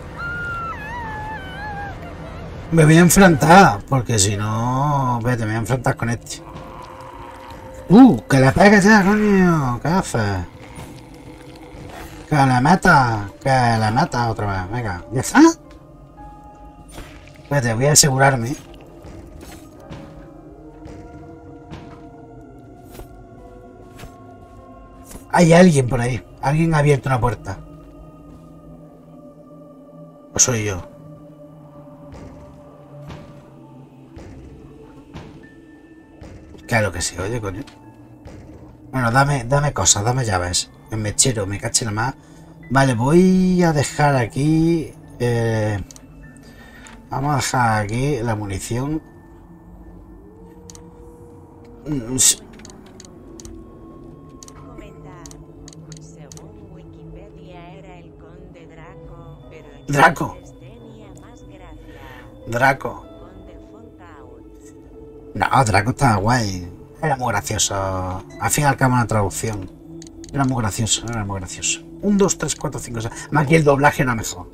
Me voy a enfrentar, porque si no... Vete, me voy a enfrentar con este. ¡Uh! ¡Que le pegues ya, coño! ¿Qué haces? ¡Que le mata! ¡Que le mata otra vez! Venga, ¿ya está? Espérate, voy a asegurarme. Hay alguien por ahí. Alguien ha abierto una puerta. ¿O soy yo? Claro que sí, oye, coño. Bueno, dame, dame cosas, dame llaves. El mechero, me caché nada más. Vale, voy a dejar aquí... Eh, vamos a dejar aquí la munición. Según Wikipedia era el conde Draco, pero Draco. tenía más gracia. Draco. Conde Fontaine. No, Draco estaba guay. Era muy gracioso. Al fin y al cabo una traducción. Era muy gracioso, era muy gracioso. Un, dos, tres, cuatro, cinco, seis. Además aquí el doblaje no mejor.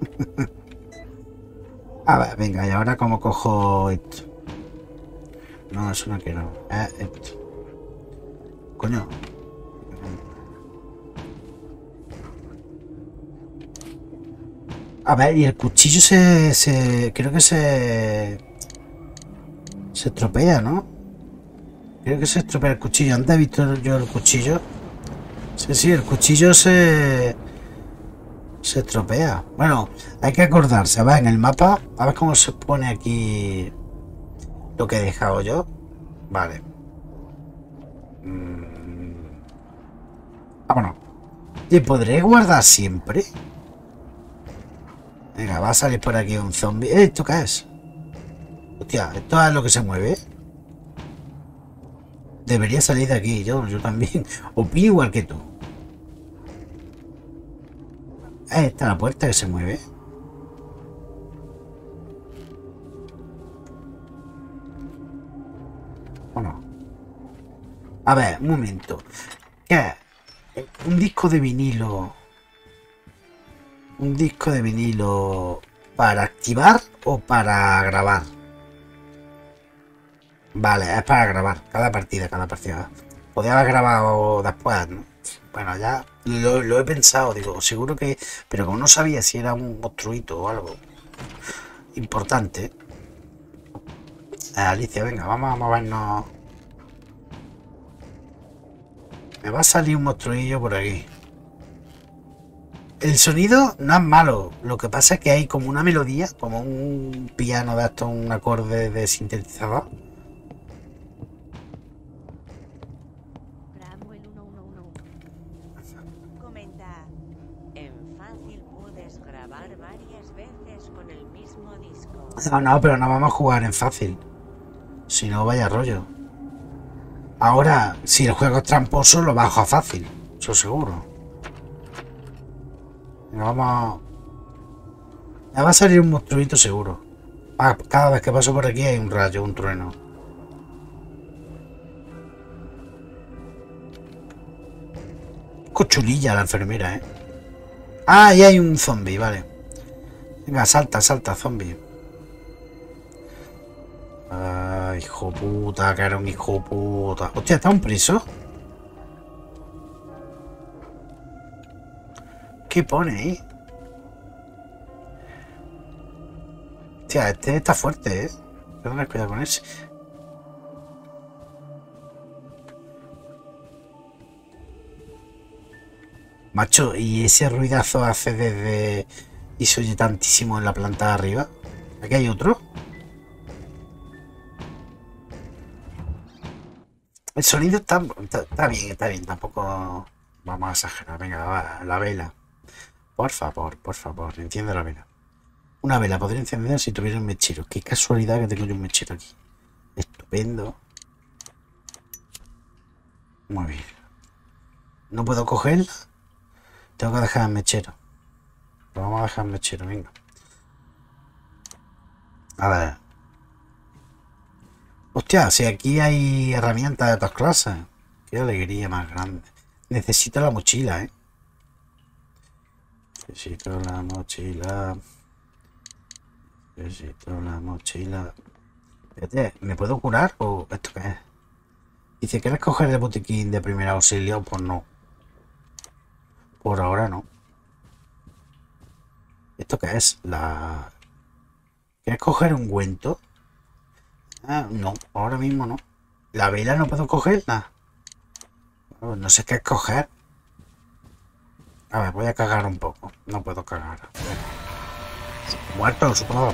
A ver, venga, y ahora cómo cojo esto. No, eso no quiero. Eh, esto. Coño. A ver, y el cuchillo se, se... Creo que se... Se estropea, ¿no? Creo que se estropea el cuchillo. Antes he visto yo el cuchillo. Sí, sí, el cuchillo se... Se estropea. Bueno, hay que acordarse. A ver, en el mapa, a ver cómo se pone aquí lo que he dejado yo. Vale. Mm. Vámonos. ¿Y podré guardar siempre? Venga, va a salir por aquí un zombie. ¿Eh? ¿Esto qué es? Hostia, esto es lo que se mueve. Debería salir de aquí, yo, yo también. Opino igual que tú. Ahí está la puerta que se mueve. Bueno. A ver, un momento. ¿Qué es? Un disco de vinilo. Un disco de vinilo. ¿Para activar o para grabar? Vale, es para grabar. Cada partida, cada partida. Podría haber grabado después, ¿no? Bueno, ya lo, lo he pensado, digo, seguro que... Pero como no sabía si era un monstruito o algo importante. Eh, Alicia, venga, vamos a movernos. Me va a salir un monstruillo por aquí. El sonido no es malo. Lo que pasa es que hay como una melodía, como un piano de esto, un acorde de sintetizador. Comenta, en fácil puedes grabar varias veces con el mismo disco. No, no, pero no vamos a jugar en fácil. Si no, vaya rollo. Ahora, si el juego es tramposo, lo bajo a fácil. Eso seguro. Venga, vamos. Ya va a salir un monstruito seguro. Ah, cada vez que paso por aquí hay un rayo, un trueno. Cochulilla la enfermera, ¿eh? Ah, y hay un zombie, vale. Venga, salta, salta, zombie. Ah, hijo puta, que era un hijo puta. Hostia, ¿está un preso? ¿Qué pone ahí? Hostia, este está fuerte, ¿eh? Tengo que tener cuidado con ese. Macho, ¿y ese ruidazo hace desde... y se oye tantísimo en la planta de arriba? ¿Aquí hay otro? El sonido está, está, está bien, está bien. Tampoco vamos a exagerar. Venga, va, la vela. Por favor, por favor, enciende la vela. Una vela podría encender si tuviera un mechero. Qué casualidad que tengo yo un mechero aquí. Estupendo. Muy bien. ¿No puedo cogerla? Tengo que dejar el mechero. Lo vamos a dejar el mechero, venga. A ver. Hostia, si aquí hay herramientas de todas clases. Qué alegría más grande. Necesito la mochila, ¿eh? Necesito la mochila. Necesito la mochila. Espérate, ¿me puedo curar o esto qué es? Dice, ¿quieres coger el botiquín de primer auxilio? Pues no. Por ahora no. ¿Esto qué es? La... ¿Quieres coger un ungüento? Ah, no, ahora mismo no. La vela no puedo cogerla. No, no sé qué escoger. A ver, voy a cagar un poco. No puedo cagar. Muerto, supongo.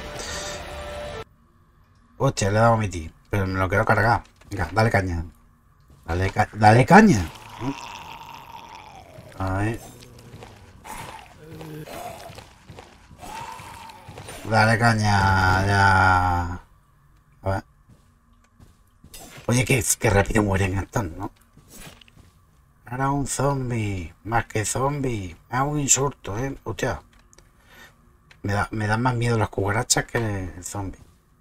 Hostia, le he dado a mi tío. Pero me lo quiero cargar. Venga, dale caña. Dale, ca dale caña. A ver. Dale caña, ya. A ver. Oye, que, que rápido mueren estos, ¿no? Era un zombie. Más que zombie. Es un insulto, ¿eh? Hostia. Me, da, me dan más miedo las cucarachas que el zombie.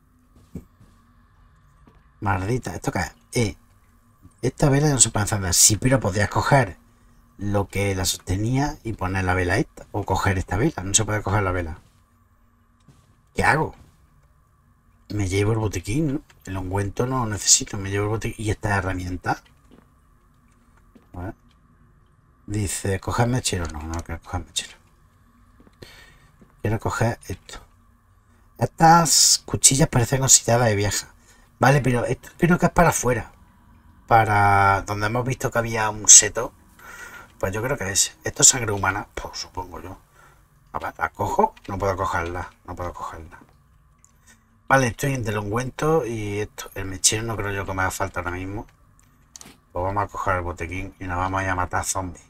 Maldita. ¿Esto qué es? Eh, esta vela no se puede encender. Sí, pero podrías coger lo que la sostenía y poner la vela esta. O coger esta vela. No se puede coger la vela. ¿Qué hago? Me llevo el botiquín, ¿no? El ungüento no lo necesito, me llevo el botiquín. ¿Y esta herramienta? A ver. Dice, coger mechero. No, no quiero coger mechero. Quiero coger esto. Estas cuchillas parecen oxidadas y viejas. Vale, pero esto creo que es para afuera. Para donde hemos visto que había un seto. Pues yo creo que es. Esto es sangre humana, pues supongo yo. A ver, ¿la cojo? No puedo cogerla. No puedo cogerla. Vale, estoy entre el ungüento y esto. El mechero no creo yo que me haga falta ahora mismo. Pues vamos a coger el botequín y nos vamos a ir a matar zombies.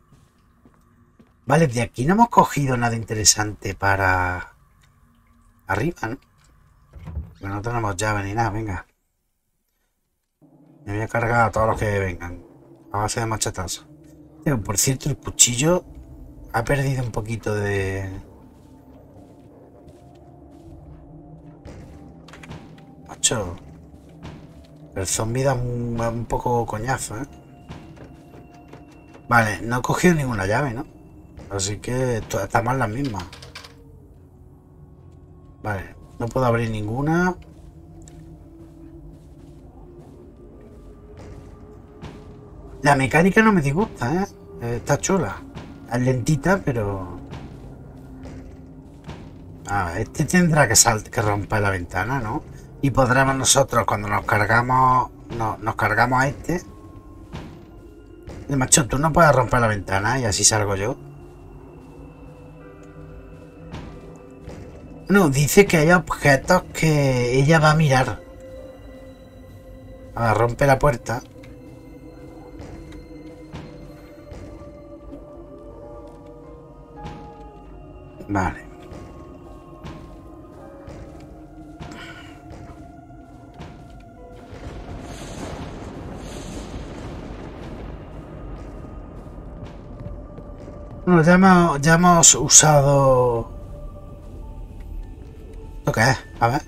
Vale, de aquí no hemos cogido nada interesante para arriba, ¿no? Pero no tenemos llave ni nada, venga. Me voy a cargar a todos los que vengan. A base de machetazos. Por cierto, el cuchillo ha perdido un poquito de... Macho. El zombie da un, un poco coñazo, ¿eh? Vale, no he cogido ninguna llave, ¿no? Así que estamos las mismas. Vale, no puedo abrir ninguna. La mecánica no me disgusta, ¿eh? Está chula. Es lentita, pero... Ah, este tendrá que, sal que romper la ventana, ¿no? Y podremos nosotros, cuando nos cargamos... No, nos cargamos a este... El macho, tú no puedes romper la ventana y así salgo yo. No, dice que hay objetos que ella va a mirar. A ver, rompe la puerta. Vale. Bueno, ya hemos, ya hemos usado... ¿Esto qué es? A ver.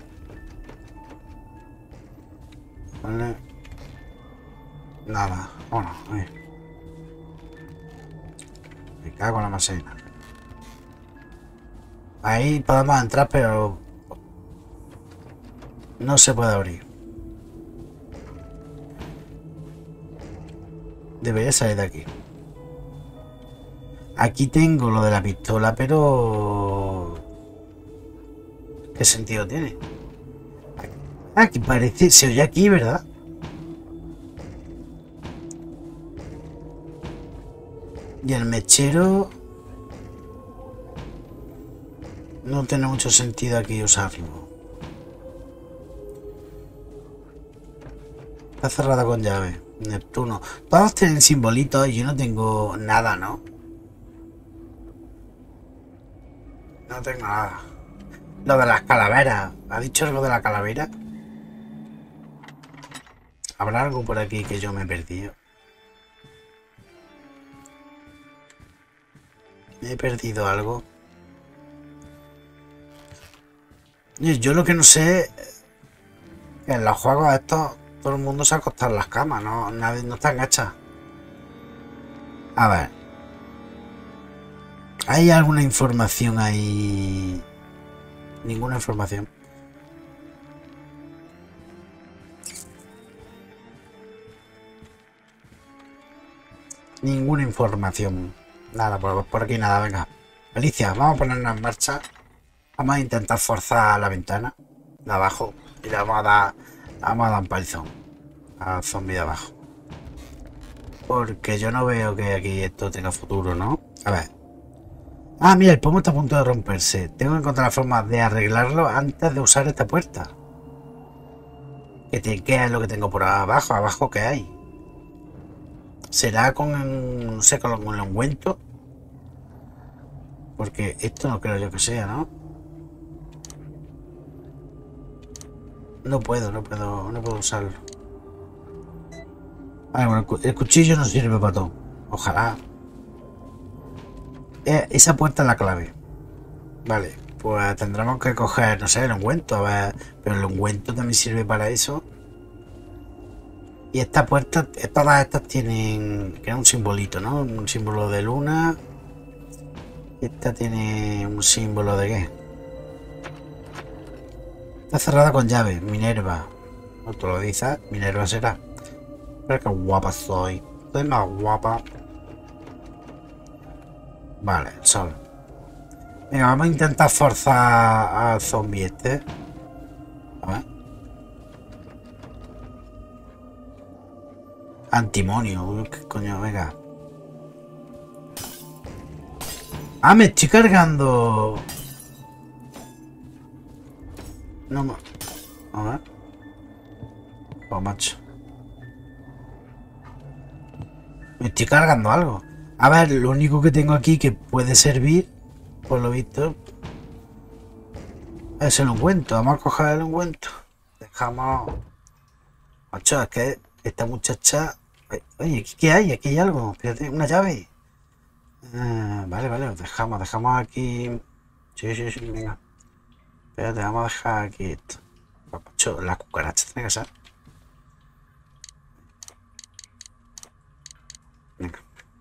Vale. Nada. Bueno, ahí. Me cago en la macena. Ahí podemos entrar, pero... no se puede abrir. Debería salir de aquí. Aquí tengo lo de la pistola, pero... ¿qué sentido tiene? Aquí parece... se oye aquí, ¿verdad? Y el mechero... no tiene mucho sentido aquí usarlo. Está cerrada con llave. Neptuno. Todos tienen simbolitos y yo no tengo nada, ¿no? No tengo nada. Lo de las calaveras. ¿Ha dicho algo de la calavera? ¿Habrá algo por aquí que yo me he perdido? ¿Me he perdido algo? Yo lo que no sé... que en los juegos estos todo el mundo se ha acostado en las camas. No, nadie, no está enganchado. A ver. ¿Hay alguna información ahí? Ninguna información. Ninguna información. Nada, por, por aquí nada, venga. Alicia, vamos a ponernos en marcha. Vamos a intentar forzar la ventana de abajo. Y le vamos a dar, vamos a dar un palizón al zombie de abajo. Porque yo no veo que aquí esto tenga futuro, ¿no? A ver. Ah, mira, el pomo está a punto de romperse. Tengo que encontrar la forma de arreglarlo antes de usar esta puerta. ¿Qué, te, qué es lo que tengo por abajo? ¿Abajo qué hay? ¿Será con, no sé, con el ungüento? Porque esto no creo yo que sea, ¿no? No puedo, no puedo, no puedo usarlo. Vale, bueno, el cuchillo no sirve para todo. Ojalá. Eh, esa puerta es la clave. Vale, pues tendremos que coger, no sé, el ungüento. A ver, pero el ungüento también sirve para eso. Y esta puerta, todas estas tienen, que es un simbolito, ¿no? Un símbolo de luna. Esta tiene un símbolo de qué. Está cerrada con llave, Minerva. No te lo dices, Minerva será. Pero qué guapa soy. Soy más guapa. Vale, el sol. Venga, vamos a intentar forzar al zombie este. A ver. Antimonio. Uy, ¿qué coño? Venga. Ah, me estoy cargando. No me... A ver. Oh, macho. Me estoy cargando algo. A ver, lo único que tengo aquí que puede servir, por lo visto, es el ungüento. Vamos a coger el ungüento. Dejamos... Macho, es que esta muchacha... Oye, ¿qué hay? Aquí hay algo. Espérate, una llave. Ah, vale, vale, dejamos, dejamos aquí... Sí, sí, sí, venga. Espérate, vamos a dejar aquí esto. Macho, la cucaracha tiene que ser. Venga.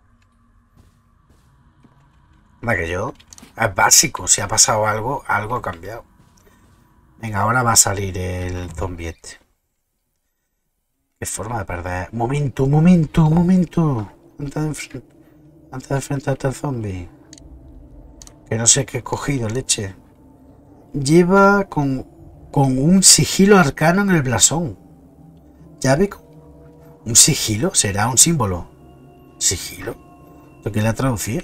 Anda que yo... Es básico, si ha pasado algo, algo ha cambiado. Venga, ahora va a salir el zombie este. Qué forma de perder. Momento, momento, momento. Antes de, enfrent... Antes de enfrentarte al zombie. Que no sé qué he cogido, leche. Lleva con, con un sigilo arcano en el blasón. ¿Llave con un sigilo? ¿Será un símbolo? ¿Sigilo? ¿Lo que le ha traducido?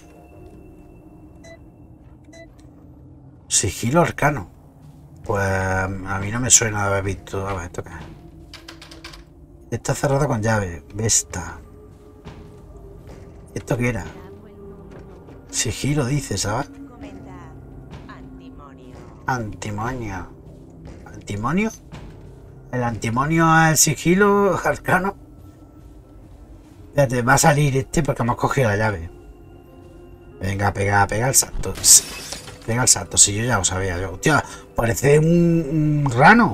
Sigilo arcano. Pues a mí no me suena de haber visto. A ver, ¿esto qué es? Está cerrada con llave. Vesta. ¿Esto qué era? Sigilo dice, ¿sabes? Antimonio. ¿Antimonio? ¿El antimonio es el sigilo arcano? Fíjate, va a salir este porque hemos cogido la llave. Venga, pega, pega el salto. Pega el salto, si yo ya lo sabía. Yo, hostia, parece un, un rano.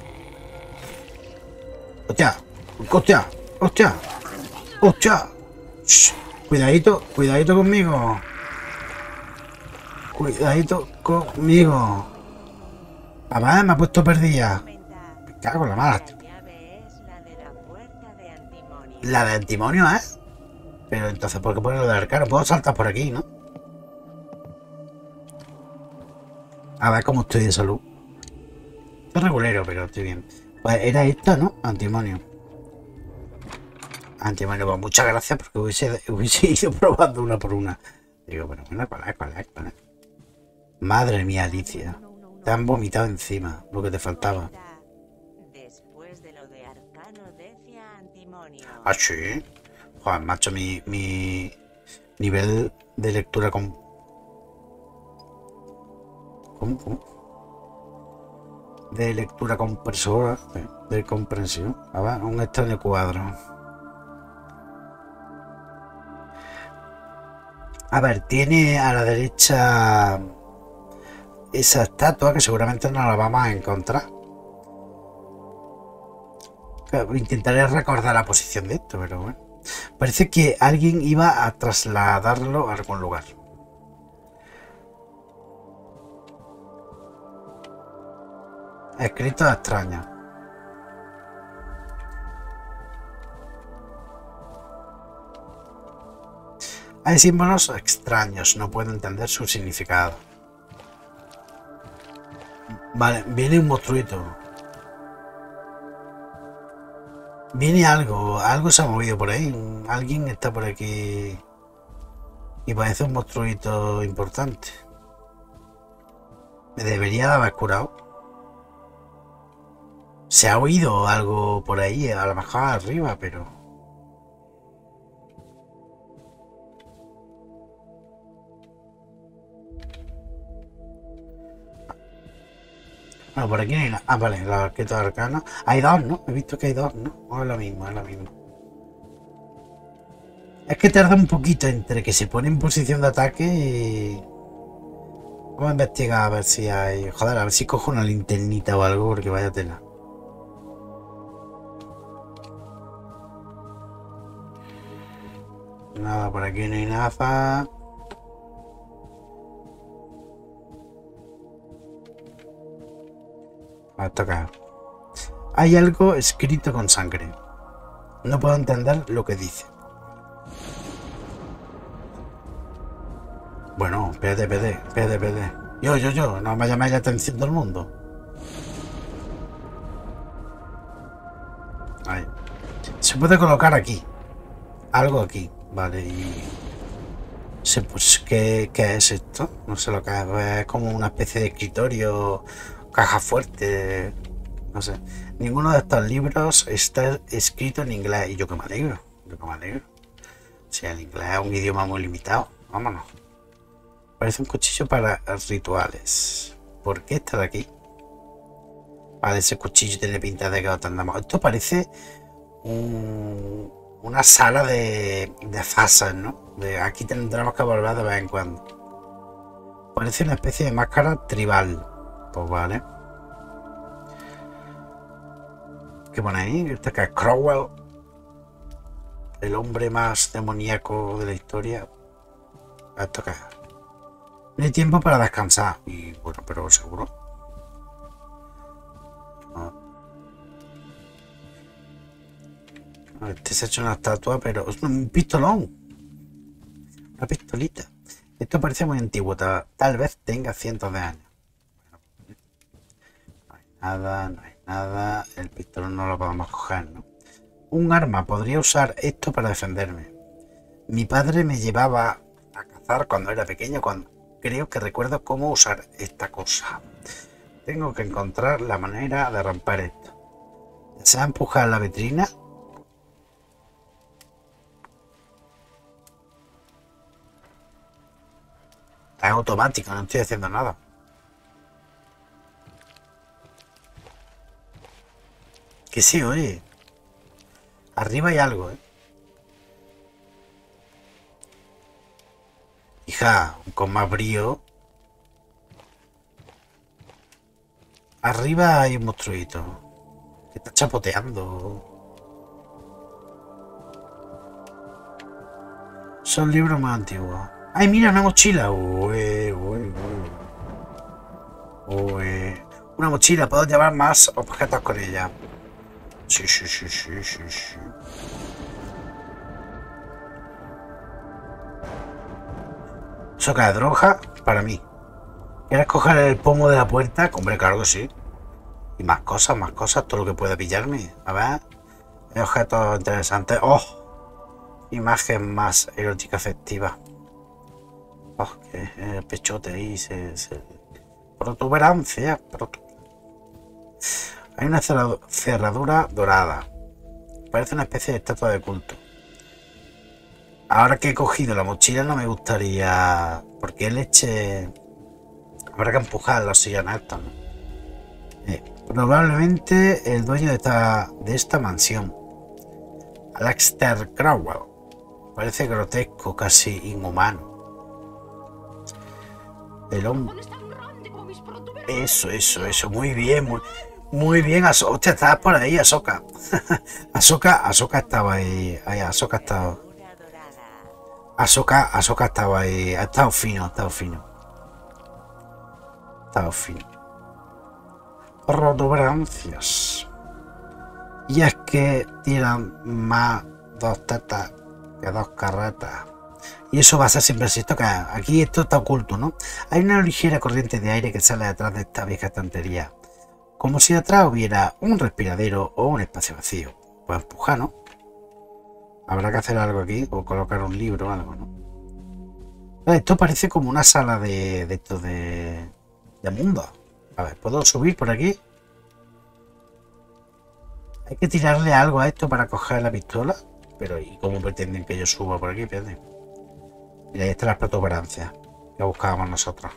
Hostia, hostia, hostia, hostia. Shh, cuidadito, cuidadito conmigo. Cuidadito conmigo. Papá, me ha puesto perdida. Me cago en la mala. La de antimonio, ¿eh? Pero entonces, ¿por qué pone lo de arcano? Puedo saltar por aquí, ¿no? A ver cómo estoy de salud. Estoy regulero, pero estoy bien. Pues era esta, ¿no? Antimonio. Antimonio, pues muchas gracias porque hubiese, hubiese ido probando una por una. Digo, bueno, bueno, ¿cuál es? ¿Cuál es? ¿Cuál es? Madre mía, Alicia. Te han vomitado encima, lo que te faltaba. Después de lo de arcano decía antimonio. Ah, sí. Joder, macho, mi, mi nivel de lectura con... ¿Cómo? ¿Cómo? De lectura compresora, de, de comprensión. A ver, un extraño cuadro. A ver, tiene a la derecha esa estatua que seguramente no la vamos a encontrar. Intentaré recordar la posición de esto, pero bueno. Parece que alguien iba a trasladarlo a algún lugar. Escritos extraños. Hay símbolos extraños, no puedo entender su significado. Vale, viene un monstruito. Viene algo, algo se ha movido por ahí. Alguien está por aquí. Y parece un monstruito importante. Me debería de haber curado. Se ha oído algo por ahí, a lo mejor arriba, pero... Bueno, por aquí no hay nada. Ah, vale, la arqueta arcana. Hay dos, ¿no? He visto que hay dos, ¿no? O es lo mismo, es lo mismo. Es que tarda un poquito entre que se pone en posición de ataque y... Vamos a investigar a ver si hay... Joder, a ver si cojo una linternita o algo, porque vaya tela. Nada, por aquí no hay nada. A tocar. Hay algo escrito con sangre. No puedo entender lo que dice. Bueno, espérate, espérate, espérate, espérate. Yo, yo, yo, no me llamáis la atención del mundo. Ahí. Se puede colocar aquí. Algo aquí, vale, y... Sí, pues, ¿qué, ¿qué es esto? No sé lo que es, es como una especie de escritorio, caja fuerte, no sé. Ninguno de estos libros está escrito en inglés, y yo que me alegro, yo que me alegro. Si el inglés es un idioma muy limitado, vámonos. Parece un cuchillo para rituales. ¿Por qué está de aquí? Vale, ese cuchillo tiene pinta de que lo tendremos. Esto parece un, una sala de, de fasas, ¿no? De, aquí tendremos que volver de vez en cuando. Parece una especie de máscara tribal. Pues vale. ¿Qué pone ahí? Este que es Crowell. El hombre más demoníaco de la historia. ¿Esto qué es? No hay tiempo para descansar. Y bueno, pero seguro. No. Este se ha hecho una estatua, pero es un pistolón. Una pistolita. Esto parece muy antiguo. Tal, tal vez tenga cientos de años. No hay nada, no hay nada. El pistolón no lo podemos coger, ¿no? Un arma. Podría usar esto para defenderme. Mi padre me llevaba a cazar cuando era pequeño. Cuando creo que recuerdo cómo usar esta cosa. Tengo que encontrar la manera de romper esto. ¿Desea empujar la vitrina? Es automático, no estoy haciendo nada. Que sí, oye. Arriba hay algo, ¿eh? Hija, con más brío. Arriba hay un monstruito que está chapoteando. Son libros más antiguos. ¡Ay, mira, una mochila! Ué, ué, ué. Ué. Una mochila, puedo llevar más objetos con ella. Sí, sí, sí, sí, sí, sí. Soca de droga para mí. ¿Quieres coger el pomo de la puerta? Hombre, claro que sí. Y más cosas, más cosas, todo lo que pueda pillarme. A ver. Hay objetos interesantes. ¡Oh! Imagen más erótica efectiva. ¡Oh! Que el pechote ahí se... se... Protuberancia. Protu... Hay una cerradura dorada. Parece una especie de estatua de culto. Ahora que he cogido la mochila no me gustaría... Porque leche... Habrá que empujar los sillones estos, ¿no? Eh, probablemente el dueño de esta, de esta mansión. Aleister Crowell. Parece grotesco, casi inhumano. El hombre... Eso, eso, eso. Muy bien, muy, muy bien. Aso... Hostia, estabas por ahí, Ahsoka. Ahsoka, Ahsoka estaba ahí. Ahí Ahsoka estaba... Ahsoka, Ahsoka estaba ahí. Ha estado fino, ha estado fino. Ha estado fino. Protuberancias. Y es que tiran más dos tetas que dos carretas. Y eso va a ser siempre así. Esto que aquí esto está oculto, ¿no? Hay una ligera corriente de aire que sale detrás de esta vieja estantería. Como si detrás hubiera un respiradero o un espacio vacío. Pues empujar, ¿no? Habrá que hacer algo aquí o colocar un libro o algo, ¿no? Esto parece como una sala de, de esto de, de mundo. A ver, ¿puedo subir por aquí? Hay que tirarle algo a esto para coger la pistola. Pero ¿y cómo pretenden que yo suba por aquí? Espérate. Mira, ahí están las protuberancias que buscábamos nosotros.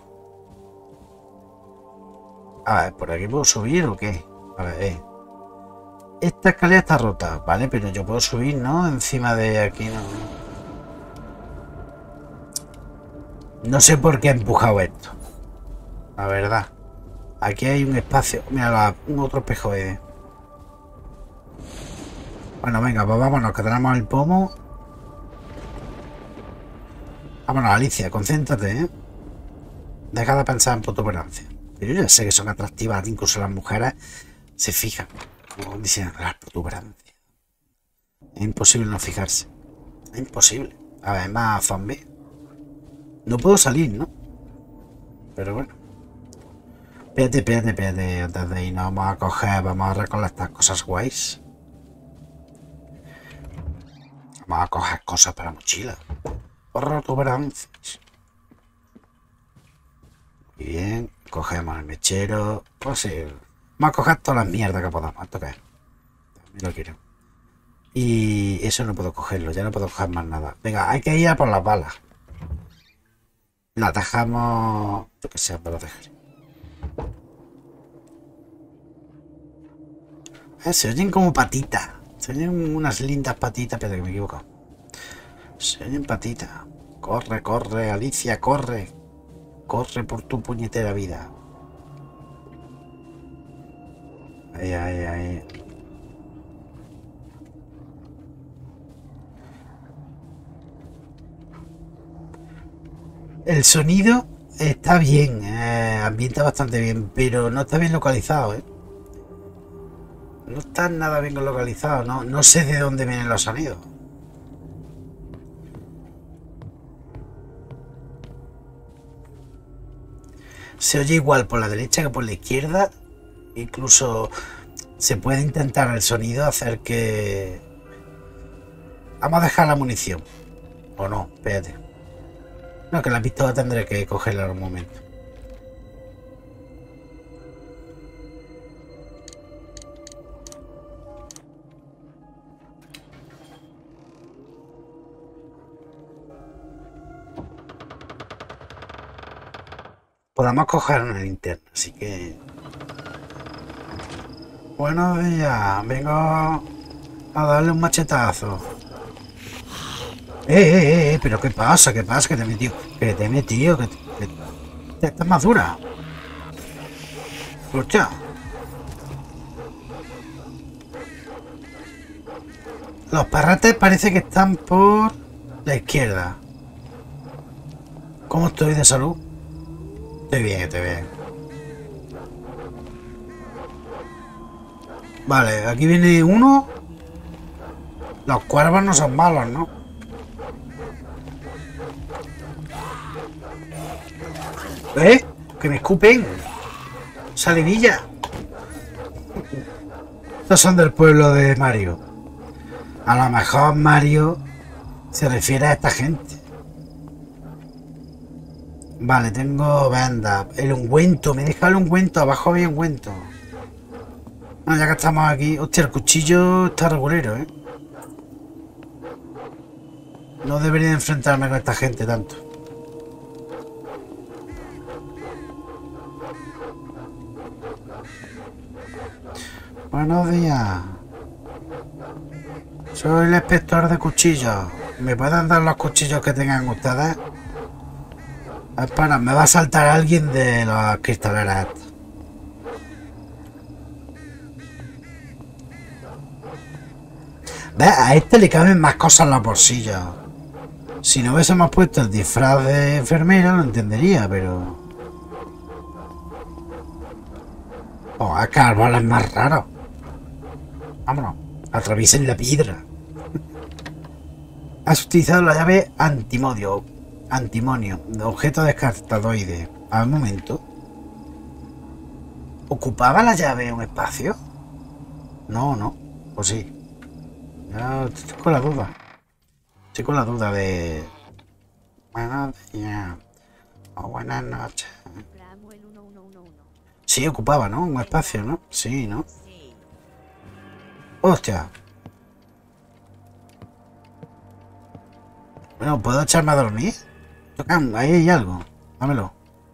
A ver, ¿por aquí puedo subir o qué? A ver, eh. Esta escalera está rota, ¿vale? Pero yo puedo subir, ¿no? Encima de aquí, ¿no? No sé por qué he empujado esto. La verdad. Aquí hay un espacio. Mira, un otro espejo. Eh. Bueno, venga, pues vámonos, que tenemos el pomo. Vámonos, Alicia, concéntrate, ¿eh? Deja de pensar en protuberancia. Pero yo ya sé que son atractivas, incluso las mujeres se fijan. Como dicen las protuberancias. Es imposible no fijarse. Es imposible. A ver, más zombies. No puedo salir, ¿no? Pero bueno. Espérate, espérate, espérate. Antes de irnos vamos a coger, vamos a recolectar cosas guays. Vamos a coger cosas para mochila. Protuberancias. Muy bien. Cogemos el mechero. Pues sí. Vamos a coger todas las mierdas que podamos. ¿Esto qué es? También lo quiero. Y eso no puedo cogerlo. Ya no puedo coger más nada. Venga, hay que ir a por las balas. La dejamos... Lo que sea, para dejar. Eh, se oyen como patitas. Se oyen unas lindas patitas. Espera que me equivoco. Se oyen patitas. Corre, corre, Alicia, corre. Corre por tu puñetera vida. Ahí, ahí, ahí. El sonido está bien, eh, ambienta bastante bien, pero no está bien localizado, ¿eh? No está nada bien localizado, no, no sé de dónde vienen los sonidos. Se oye igual por la derecha que por la izquierda. Incluso se puede intentar el sonido hacer que... Vamos a dejar la munición. O no, espérate. No, que la pistola tendré que cogerla en un momento. Podamos coger una linterna, así que... Buenos días, vengo a darle un machetazo. Eh, eh, eh, pero ¿qué pasa? ¿Qué pasa? Que te he metido, que te he metido, que, que, que estás más dura. Hostia. Los parrates parece que están por la izquierda. ¿Cómo estoy de salud? Estoy bien, estoy bien. Vale, aquí viene uno. Los cuervos no son malos, ¿no? ¿Eh? Que me escupen. Salinilla. Estos son del pueblo de Mario. A lo mejor Mario se refiere a esta gente. Vale, tengo banda. El ungüento, me deja el ungüento. Abajo había ungüento. Bueno, ya que estamos aquí. Hostia, el cuchillo está regulero, ¿eh? No debería enfrentarme con esta gente tanto. Buenos días. Soy el inspector de cuchillos. ¿Me pueden dar los cuchillos que tengan ustedes? Espera, me va a saltar alguien de las cristaleras. ¿Ves? A este le caben más cosas en los bolsillos. Si no hubiésemos puesto el disfraz de enfermera lo entendería, pero... Oh, acá árboles más raros. Vámonos, atraviesen la piedra. Has utilizado la llave antimodio. Antimonio, objeto descartadoide. A un momento. ¿Ocupaba la llave un espacio? No, no. ¿O sí? No, estoy con la duda. Estoy con la duda de... Buenos días. O buenas noches. Sí, ocupaba, ¿no? Un espacio, ¿no? Sí, ¿no? Hostia. Bueno, ¿puedo echarme a dormir? Ahí hay algo. Dámelo.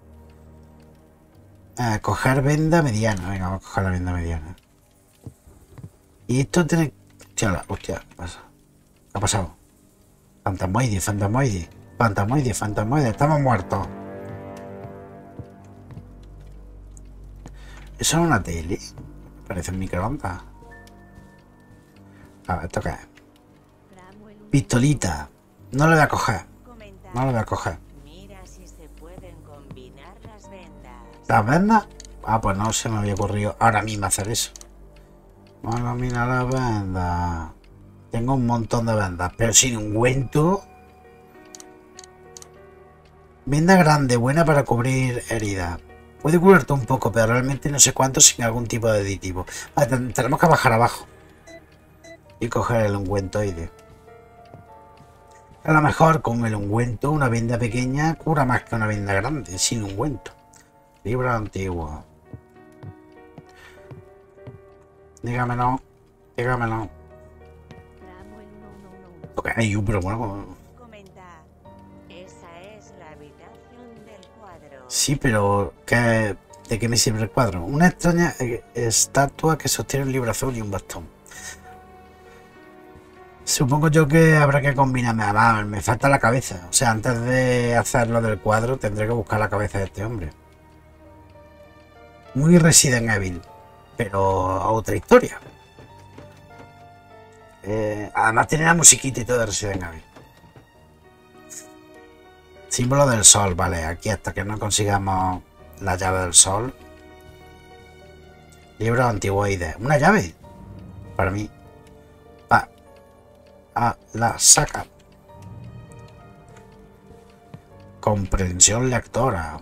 Ah, coger venda mediana. Venga, vamos a coger la venda mediana. Y esto tiene... Hostia, hostia, ¿qué pasa? ¿Qué ha pasado? Fantasmoide, fantasmoide. Fantasmoide, fantasmoide. Estamos muertos. ¿Eso es una tele? Parece un microondas. A ver, ¿esto qué es? Pistolita. No lo voy a coger. No lo voy a coger. Mira si se pueden combinar las vendas. ¿Las vendas? Ah, pues no se me había ocurrido ahora mismo hacer eso. Vamos a combinar las vendas. Tengo un montón de vendas, pero sin ungüento. Venda grande, buena para cubrir heridas. Puede curarte un poco, pero realmente no sé cuánto sin algún tipo de aditivo. Vale, tenemos que bajar abajo y coger el ungüentoide. A lo mejor con el ungüento una venda pequeña cura más que una venda grande, sin ungüento. Libro antiguo. Dígamelo. Dígamelo. Ok, hay un pero bueno. Comenta. Esa es la habitación del cuadro. Sí, pero ¿qué, ¿de qué me sirve el cuadro? Una extraña eh, estatua que sostiene un libro azul y un bastón. Supongo yo que habrá que combinarme. Además, me falta la cabeza. O sea, antes de hacer lo del cuadro tendré que buscar la cabeza de este hombre. Muy Resident Evil, pero otra historia. Eh, además tiene la musiquita y todo de Resident Evil. Símbolo del sol, vale. Aquí hasta que no consigamos la llave del sol. Libro antiguoide. Una llave. Para mí. Va. A la saca. Comprensión lectora.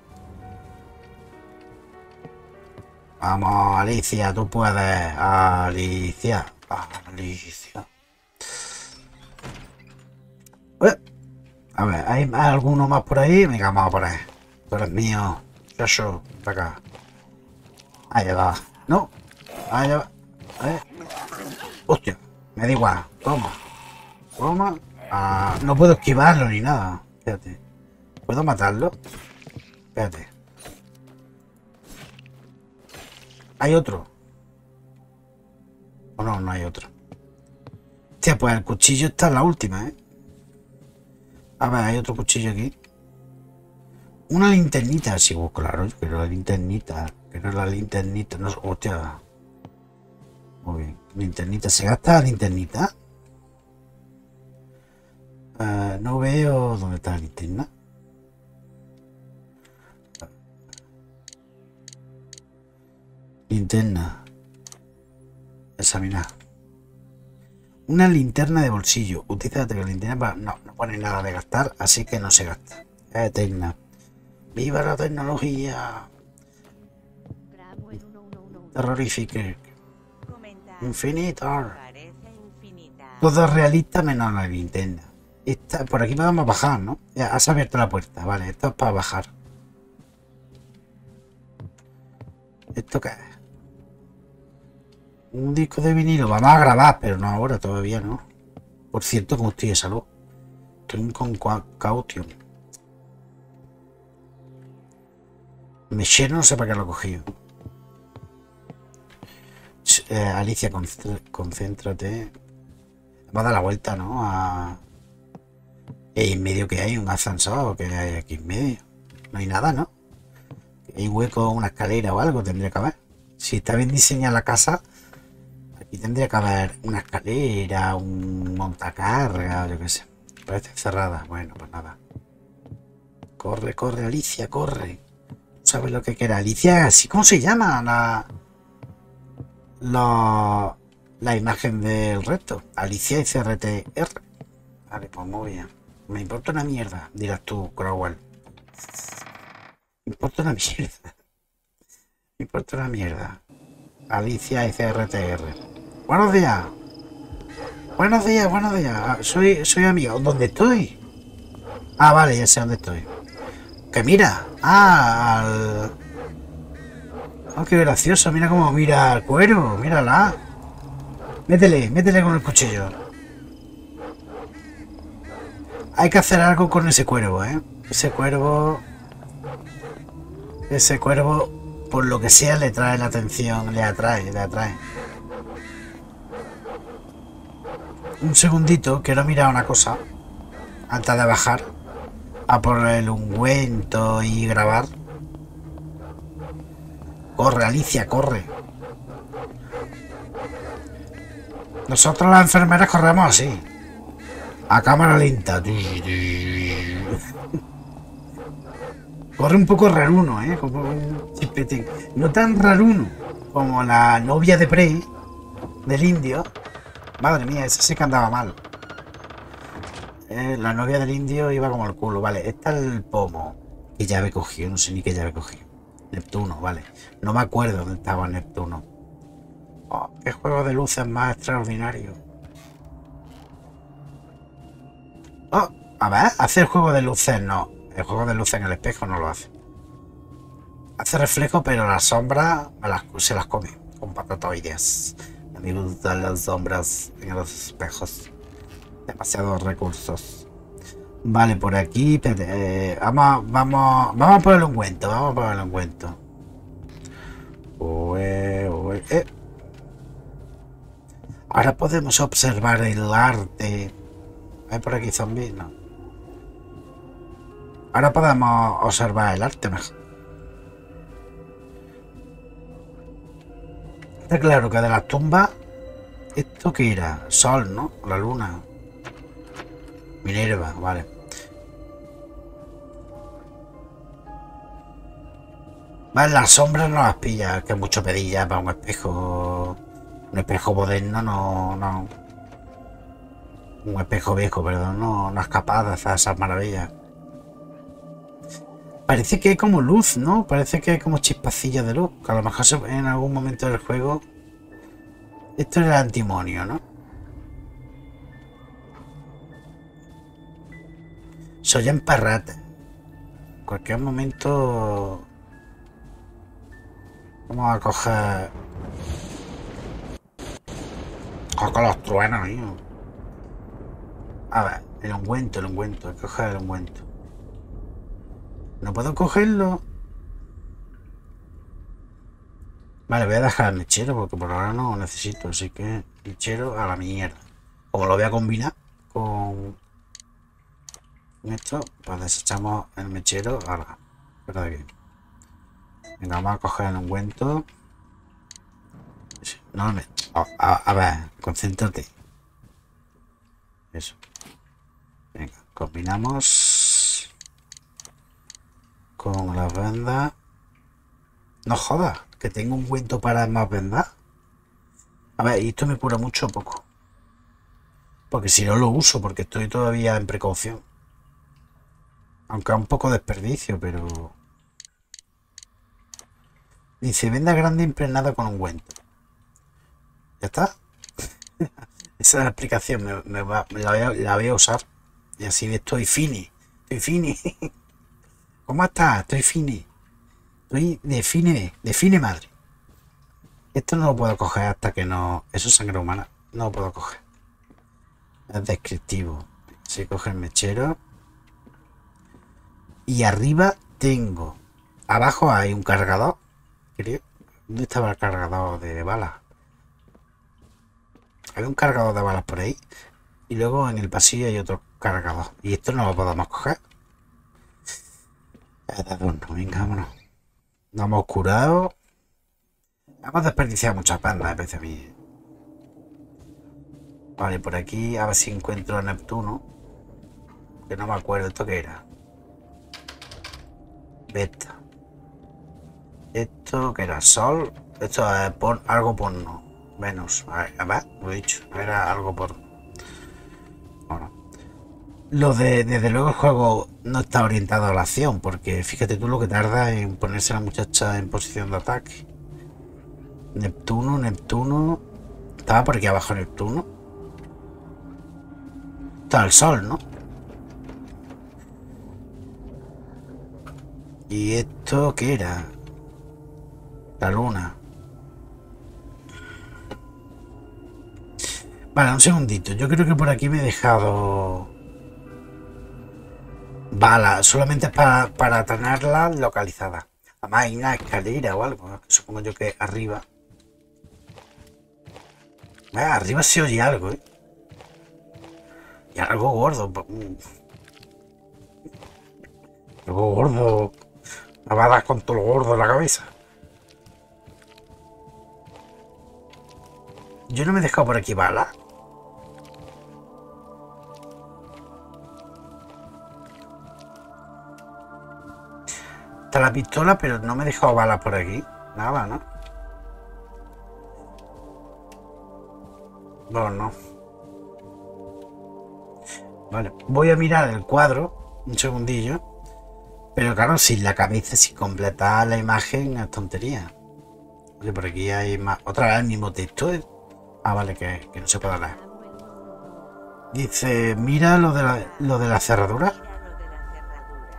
Vamos, Alicia, tú puedes. Alicia. Alicia. Ué. A ver, ¿hay alguno más por ahí? Venga, vamos por ahí. Tú eres mío. Yo, yo, para acá. Ahí va. No. Ahí va. Ahí. Hostia, me da igual. Toma. Toma. Ah, no puedo esquivarlo ni nada. Espérate. ¿Puedo matarlo? Espérate. ¿Hay otro? ¿O no? No hay otro. Hostia, pues el cuchillo está en la última, ¿eh? A ver, hay otro cuchillo aquí. Una linternita, sí, oh, claro, yo quiero la linternita. Quiero la linternita. No, hostia. Muy bien. Linternita. ¿Se gasta la linternita? Uh, no veo dónde está la linterna. Linterna. Examinar. Una linterna de bolsillo. Utiliza la linterna para... No, no pone nada de gastar, así que no se gasta. Es eterna. ¡Viva la tecnología! Terrorifique. Infinito. Todo realista menos la linterna. Esta, por aquí podemos bajar, ¿no? Ya, has abierto la puerta. Vale, esto es para bajar. ¿Esto qué es? Un disco de vinilo. Vamos a grabar, pero no ahora, todavía no. Por cierto, como estoy de salud. Estoy con caution. Me lleno, no sé para qué lo he cogido. Eh, Alicia, concéntrate. Vamos a dar la vuelta, ¿no? A... ¿Y en medio que hay? ¿Un ascensor? ¿Qué hay aquí en medio? No hay nada, ¿no? ¿Hay un hueco, una escalera o algo? Tendría que haber. Si está bien diseñada la casa, aquí tendría que haber una escalera, un montacarga, yo qué sé. Parece cerrada. Bueno, pues nada. Corre, corre, Alicia, corre. ¿Sabes lo que quiera? Alicia, ¿así cómo se llama la... la... la imagen del reto? Alicia y C R T R. Vale, pues muy bien. Me importa una mierda, dirás tú, Crowell. Me importa una mierda. Me importa una mierda. Alicia y C R T R. Buenos días. Buenos días, buenos días. Soy, soy amigo. ¿Dónde estoy? Ah, vale, ya sé dónde estoy. Que mira. Ah, al... Oh, qué gracioso. Mira cómo mira el cuero. Mírala. Métele, métele con el cuchillo. Hay que hacer algo con ese cuervo, ¿eh? Ese cuervo... Ese cuervo, por lo que sea, le trae la atención. Le atrae, le atrae. Un segundito, quiero mirar una cosa. Antes de bajar. A por el ungüento y grabar. Corre, Alicia, corre. Nosotros las enfermeras corremos así. A cámara lenta. Corre un poco raruno, ¿eh? Como un chipetín. No tan raruno como la novia de Prey del indio. Madre mía, esa sí que andaba mal. Eh, la novia del indio iba como el culo. Vale, está el pomo. ¿Qué llave cogió? No sé ni qué llave cogió. Neptuno, vale. No me acuerdo dónde estaba Neptuno. Oh, qué juego de luces más extraordinario. Oh, a ver, hace el juego de luces, no. El juego de luces en el espejo no lo hace. Hace reflejo, pero las sombras me las, se las come con patatoides. A mí me gustan las sombras en los espejos. Demasiados recursos. Vale, por aquí. Eh, vamos, vamos, vamos a por el ungüento. Vamos a por el ungüento. Ué, ué, eh. Ahora podemos observar el arte. ¿Hay por aquí zombies? No. Ahora podemos observar el arte mejor. Está claro que de las tumbas. ¿Esto qué era? Sol, ¿no? La luna. Minerva, vale. Vale, las sombras no las pilla, que es mucho pedir ya para un espejo. Un espejo moderno no. no. Un espejo viejo, perdón, no, no es capaz de hacer esas maravillas. Parece que hay como luz, ¿no? Parece que hay como chispacillas de luz. Que a lo mejor en algún momento del juego. Esto era el antimonio, ¿no? Soy emparrate. En cualquier momento. Vamos a coger. Coger los truenos, mío. A ver, el ungüento, el ungüento. Hay que coger el ungüento. No puedo cogerlo. Vale, voy a dejar el mechero porque por ahora no lo necesito. Así que mechero a la mierda. Como lo voy a combinar con esto, pues desechamos el mechero. Ahora, espera de aquí. Venga, vamos a coger el ungüento. No, me... a, a, a ver, concéntrate. Eso. Venga, combinamos con las vendas. No jodas, que tengo un ungüento para más vendas. A ver, ¿y esto me cura mucho o poco? Porque si no lo uso, porque estoy todavía en precaución. Aunque es un poco desperdicio, pero... Dice, venda grande impregnada con ungüento. ¿Ya está? Esa es la explicación, me, me va, me la, voy a, la voy a usar. Y así estoy fini. Estoy fini. ¿Cómo estás? Estoy fini. Estoy de fine, de fine madre. Esto no lo puedo coger hasta que no... Eso es sangre humana. No lo puedo coger. Es descriptivo. Si coge el mechero. Y arriba tengo... Abajo hay un cargador. Creo. ¿Dónde estaba el cargador de balas? Hay un cargador de balas por ahí. Y luego en el pasillo hay otro cargador. Y esto no lo podemos coger. Es de adorno. Venga, vámonos. Nos hemos curado. Hemos desperdiciado muchas bandas, me parece a mí. Vale, por aquí a ver si encuentro a Neptuno. Que no me acuerdo. ¿Esto qué era? Beta. Esto que era Sol. Esto es por, algo porno. Venus. A ver, a ver, lo he dicho. Era algo por. Bueno. Lo de, desde luego el juego no está orientado a la acción. Porque fíjate tú lo que tarda en ponerse la muchacha en posición de ataque. Neptuno, Neptuno. Estaba por aquí abajo Neptuno. Está el Sol, ¿no? ¿Y esto qué era? La luna. Vale, un segundito. Yo creo que por aquí me he dejado balas. Solamente es para, para tenerla localizada. Además hay una escalera o algo, ¿no? Supongo yo que arriba. Ah, arriba se oye algo, ¿eh? Y algo gordo. Algo gordo. Me va a dar con todo lo gordo en la cabeza. Yo no me he dejado por aquí balas. Está la pistola, pero no me he dejado balas por aquí. Nada, ¿no? Bueno, no. Vale, voy a mirar el cuadro un segundillo. Pero claro, sin la cabeza, sin completar la imagen, es tontería. Oye, por aquí hay más. Otra vez el mismo texto. ¿eh? Ah, vale, que, que no se puede leer. Dice, mira lo de la, lo de la cerradura. Mira lo de la cerradura.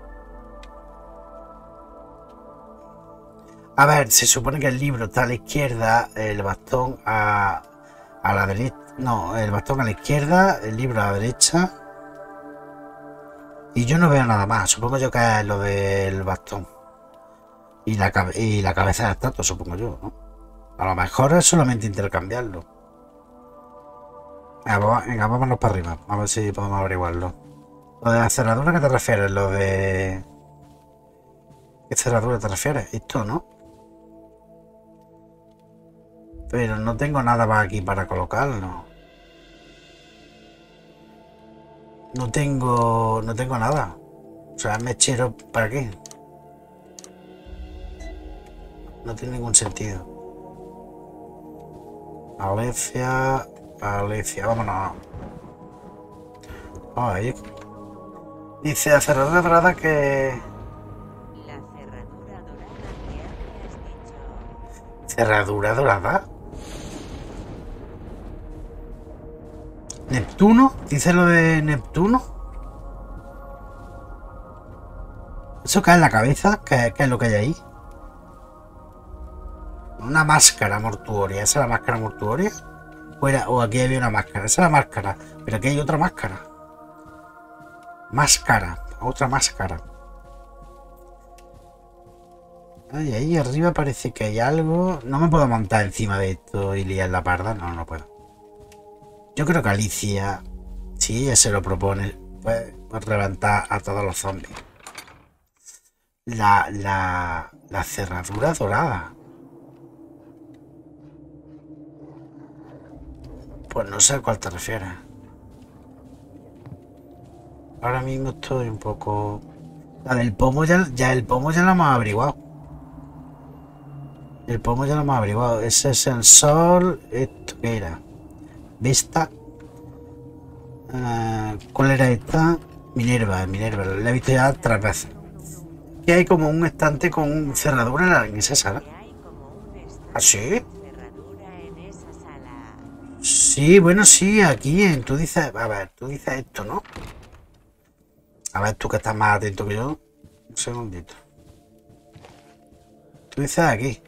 A ver, se supone que el libro está a la izquierda, el bastón a, a la derecha. No, el bastón a la izquierda, el libro a la derecha. Y yo no veo nada más. Supongo yo que es lo del bastón. Y la, cabe- y la cabeza de estatua, supongo yo, ¿no? A lo mejor es solamente intercambiarlo. Venga, vamos- venga, vámonos para arriba. A ver si podemos averiguarlo. Lo de la cerradura, ¿qué te refieres? Lo de... ¿Qué cerradura te refieres? Esto, ¿no? Pero no tengo nada más aquí para colocarlo. No tengo... No tengo nada. O sea, mechero, ¿para qué? No tiene ningún sentido. Alecia... Alecia, vámonos. Ay. Dice la cerradura dorada que... La cerradura dorada que habías dicho. ¿Cerradura dorada? ¿Neptuno? ¿Dice lo de Neptuno? ¿Eso cae en la cabeza? ¿Qué, qué es lo que hay ahí? Una máscara mortuoria. ¿Esa es la máscara mortuoria? ¿O, era- o aquí había una máscara? Esa es la máscara. Pero aquí hay otra máscara. Máscara. Otra máscara. Ay, ahí arriba parece que hay algo. No me puedo montar encima de esto y liar la parda. No, no puedo. Yo creo que Alicia, si ella se lo propone, puede reventar a todos los zombies. La, la, la cerradura dorada. Pues no sé a cuál te refieres. Ahora mismo estoy un poco... La del pomo ya, ya el pomo ya lo hemos averiguado. El pomo ya lo hemos averiguado. Ese es el sol. ¿Esto qué era? Vista. Eh, ¿Cuál era esta? Minerva, Minerva. La he visto ya tres veces. Y hay como un estante con cerradura en, la- en esa sala. Que hay como un estante ¿Ah, sí? con cerradura en esa sala. Sí, bueno, sí, aquí en- tú dices, a ver, tú dices esto, ¿no? A ver, tú que estás más atento que yo. Un segundito. Tú dices aquí.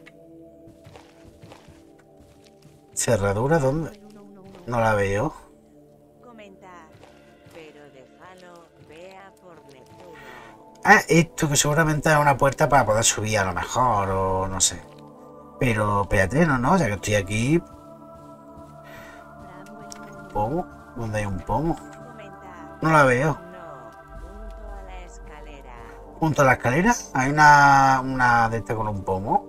¿Cerradura dónde? No la veo. Comenta, pero déjalo, vea por Neptuno. Ah, esto que seguramente es una puerta para poder subir a lo mejor, o no sé. Pero espérate, no, no, ya que estoy aquí. ¿Pomo? ¿Dónde hay un pomo? Comenta, No la veo. no, junto a la escalera. Junto a la escalera hay una, una de estas con un pomo.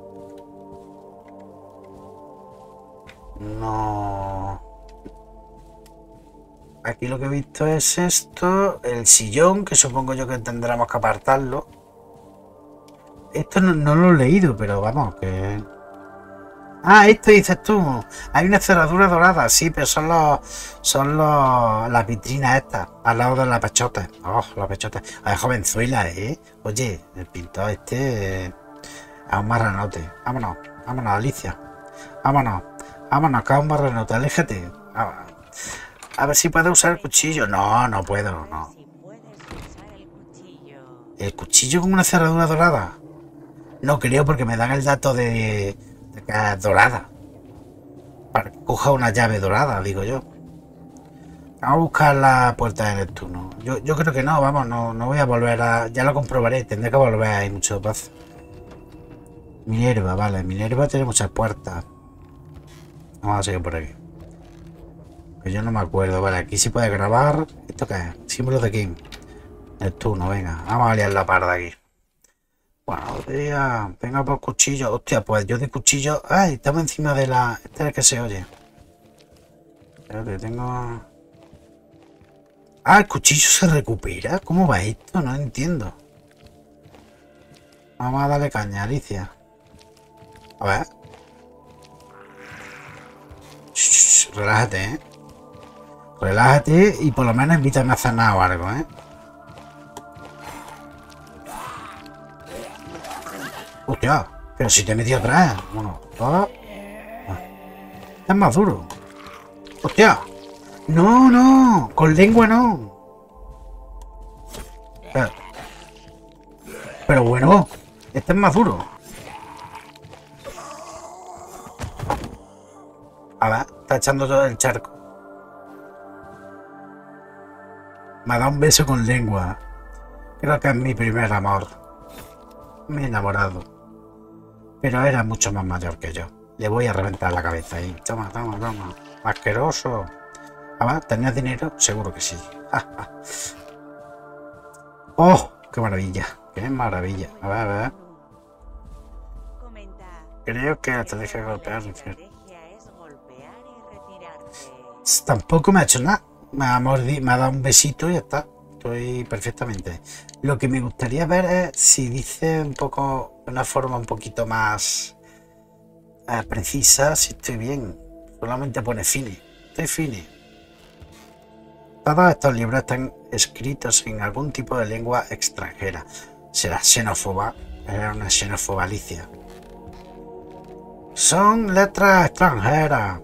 No. Aquí lo que he visto es esto, el sillón, que supongo yo que tendremos que apartarlo. Esto no, no lo he leído, pero vamos, que... Ah, esto dices tú. Hay una cerradura dorada, sí, pero son los... Son los... Las vitrinas estas, al lado de la pechota. Oh, la pechota. Ay, jovenzuela, ¿eh? Oye, el pintor este... eh, Es un marranote. Vámonos, vámonos, Alicia. Vámonos, vámonos, que es un marranote, aléjate. Ah, a ver si puedo usar el cuchillo. No, no puedo, no. Si puedes usar el cuchillo. ¿El cuchillo con una cerradura dorada? No creo, porque me dan el dato de, de que es dorada. Para que coja una llave dorada, digo yo. Vamos a buscar la puerta de Neptuno. Yo, yo creo que no, vamos, no, no voy a volver a... Ya lo comprobaré, tendré que volver ahí mucho paz. Minerva, vale, Minerva tiene muchas puertas. Vamos a seguir por aquí. Que yo no me acuerdo, vale, aquí sí puede grabar. ¿Esto qué es? Símbolo de King. Neptuno, venga, vamos a liar la parda aquí. Bueno, tía, venga por cuchillo. Hostia, pues yo de cuchillo... ¡Ay! Estamos encima de la... Este es el que se oye. Espérate, tengo... Ah, el cuchillo se recupera. ¿Cómo va esto? No entiendo. Vamos a darle caña, Alicia. A ver. Shh, relájate, ¿eh? Relájate y por lo menos invítame a cenar o algo, ¿eh? Hostia, pero si te he metido atrás. Bueno, todo. Es más duro. Hostia. No, no. Con lengua no. Pero, pero bueno, este es más duro. A ver, está echando todo el charco. Me ha dado un beso con lengua. Creo que es mi primer amor. Me he enamorado. Pero era mucho más mayor que yo. Le voy a reventar la cabeza ahí. Toma, toma, toma. Asqueroso. A ver, ¿tenías dinero? Seguro que sí. ¡Oh! ¡Qué maravilla! ¡Qué maravilla! A ver, a ver. Creo que te deje golpear. Tampoco me ha hecho nada. Me ha mordido, me ha dado un besito y ya está. Estoy perfectamente. Lo que me gustaría ver es si dice un poco, de una forma un poquito más eh, precisa, si estoy bien. Solamente pone fini. Estoy fini. Todos estos libros están escritos en algún tipo de lengua extranjera. Será xenófoba. Era una xenófoba Alicia. Son letras extranjeras.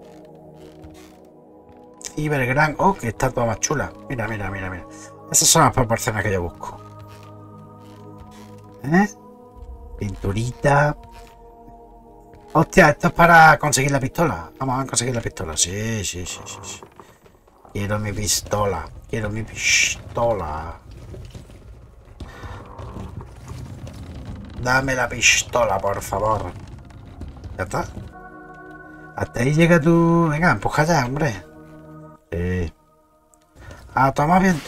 Cibergran. Oh, que está toda más chula. Mira, mira, mira, mira. Esas son las proporciones que yo busco. ¿Eh? Pinturita. Hostia, esto es para conseguir la pistola. Vamos a conseguir la pistola. Sí, sí, sí, sí, sí. Quiero mi pistola. Quiero mi pistola. Dame la pistola, por favor. Ya está. Hasta ahí llega tu... Venga, empuja ya, hombre. Sí. Ah, toma viento.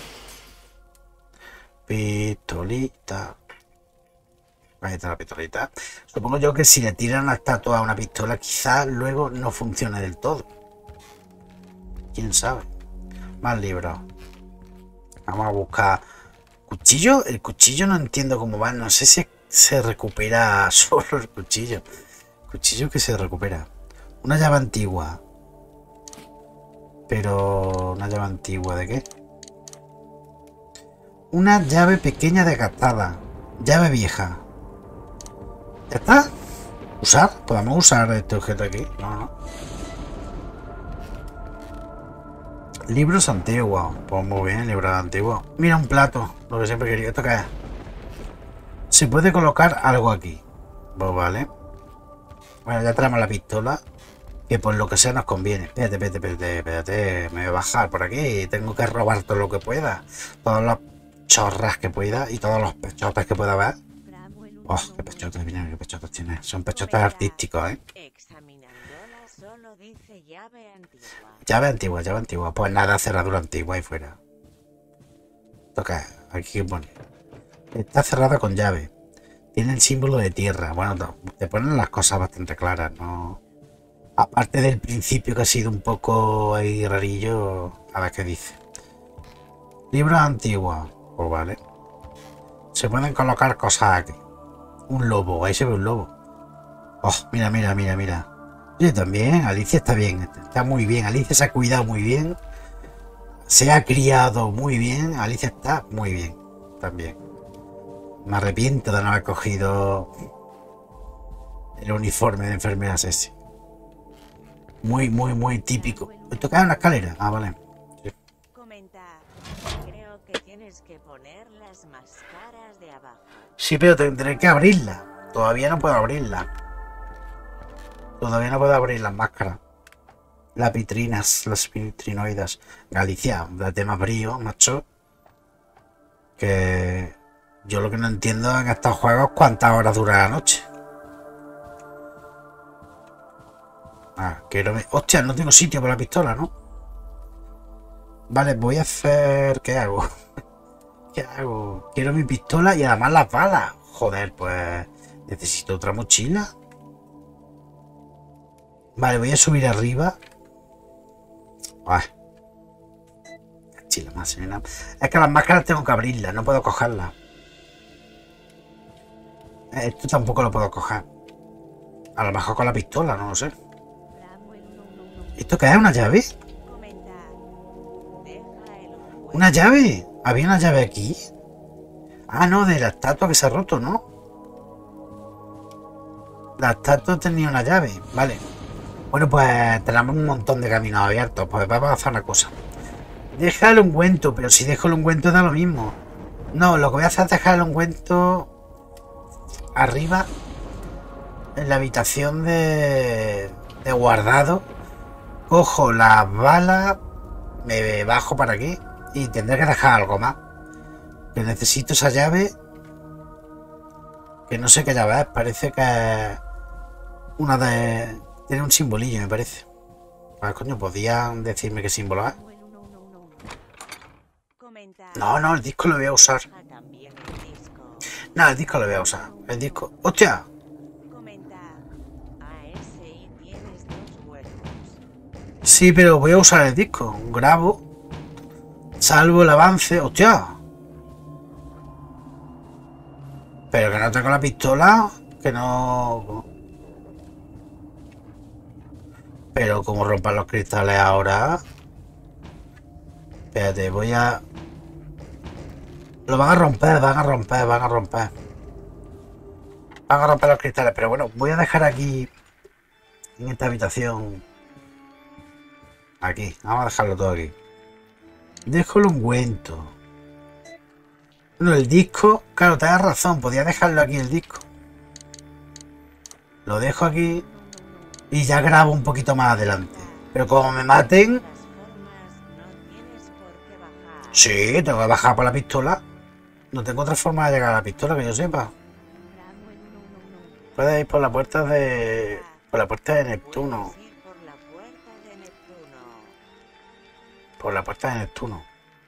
Pistolita. Ahí está la pistolita. Supongo yo que si le tiran una estatua a una pistola, quizás luego no funcione del todo. ¿Quién sabe? Más libros. Vamos a buscar... ¿Cuchillo? El cuchillo no entiendo cómo va. No sé si se recupera solo el cuchillo. Cuchillo que se recupera. Una llave antigua. Pero... ¿Una llave antigua de qué? Una llave pequeña desgastada. Llave vieja. ¿Ya está? ¿Usar? ¿Podemos usar este objeto aquí? No, no. Libros antiguos. Pues muy bien, libros antiguos. Mira un plato. Lo que siempre quería. ¿Esto qué es? Se puede colocar algo aquí. Pues vale. Bueno, ya tenemos la pistola. Que por lo que sea nos conviene. Espérate, espérate, espérate, espérate. Me voy a bajar por aquí. Tengo que robar todo lo que pueda. Todas las chorras que pueda. Y todos los pechotes que pueda ver. Oh, qué pechotes, mira qué pechotes tiene. Son pechotes artísticos, ¿eh? Llave antigua. Llave antigua, llave antigua. Pues nada, cerradura antigua ahí fuera. Toca, aquí que pone. Está cerrada con llave. Tiene el símbolo de tierra. Bueno, te ponen las cosas bastante claras, ¿no? Aparte del principio que ha sido un poco ahí rarillo. A ver qué dice. Libros antiguos. Pues vale. Se pueden colocar cosas aquí. Un lobo, ahí se ve un lobo. Oh, mira, mira, mira, mira. Yo también, Alicia está bien, está muy bien. Alicia se ha cuidado muy bien. Se ha criado muy bien. Alicia está muy bien, también. Me arrepiento de no haber cogido el uniforme de enfermera ese. Muy, muy, muy típico. ¿Esto cae en una escalera? Ah, vale. Sí. Creo que tienes que poner las máscaras de abajo. Sí, pero tendré que abrirla. Todavía no puedo abrirla. Todavía no puedo abrir las máscaras. Las vitrinas, las vitrinoidas. Galicia, date más brío, macho. Que yo lo que no entiendo en estos juegos cuántas horas dura la noche. Ah, quiero... Hostia, no tengo sitio para la pistola, ¿no? Vale, voy a hacer... ¿Qué hago? ¿Qué hago? Quiero mi pistola y además las balas. Joder, pues... Necesito otra mochila. Vale, voy a subir arriba. Ah. Chila más, ¿no? Es que las máscaras tengo que abrirlas, no puedo cogerlas. Esto tampoco lo puedo coger. A lo mejor con la pistola, no lo sé. ¿Esto qué es? ¿Una llave? ¿Una llave? ¿Había una llave aquí? Ah, no, de la estatua que se ha roto, ¿no? La estatua tenía una llave, vale. Bueno, pues tenemos un montón de caminos abiertos. Pues vamos a hacer una cosa. Deja el ungüento, pero si dejo el ungüento da lo mismo. No, lo que voy a hacer es dejar el ungüento arriba en la habitación de, de guardado. Cojo las balas, me bajo para aquí y tendré que dejar algo más. Que necesito esa llave. Que no sé qué llave es, parece que es una de... Tiene un simbolillo, me parece. Pues coño, ¿podían decirme qué símbolo es? No, no, el disco lo voy a usar. No, el disco lo voy a usar. El disco... ¡Hostia! Sí, pero voy a usar el disco. Grabo. Salvo el avance. ¡Hostia! Pero que no tengo la pistola. Que no... Pero como rompan los cristales ahora... Espérate, voy a... Lo van a romper, van a romper, van a romper. Van a romper los cristales. Pero bueno, voy a dejar aquí... En esta habitación... Aquí, vamos a dejarlo todo aquí. Dejo el ungüento. Bueno, el disco... Claro, te das razón, podía dejarlo aquí el disco. Lo dejo aquí... Y ya grabo un poquito más adelante. Pero como me maten... Sí, tengo que bajar por la pistola. No tengo otra forma de llegar a la pistola que yo sepa. Puedes ir por la puerta de... Por la puerta de Neptuno. Por la puerta de Neptuno.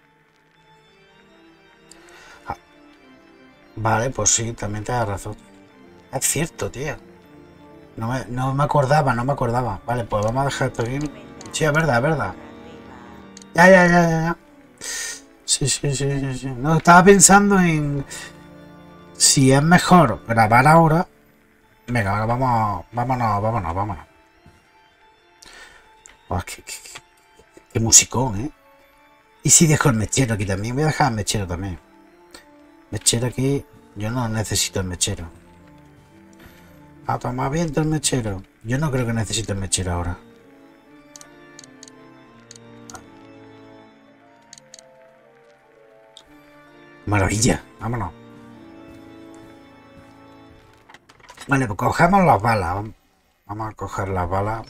Ah. Vale, pues sí, también te das razón. Es cierto, tío. No me, no me acordaba, no me acordaba. Vale, pues vamos a dejar esto aquí. Sí, es verdad, es verdad. Ya, ya, ya, ya, ya. Sí, sí, sí, sí, sí. No, estaba pensando en... Si es mejor grabar ahora. Venga, ahora vamos... Vámonos, vámonos, vámonos. Oh, qué, qué, qué, qué musicón, ¿eh? Y si dejo el mechero aquí también. Voy a dejar el mechero también. Mechero aquí... Yo no necesito el mechero. A tomar viento el mechero. Yo no creo que necesite el mechero ahora. Maravilla. Vámonos. Vale, pues cogemos las balas. Vamos a coger las balas.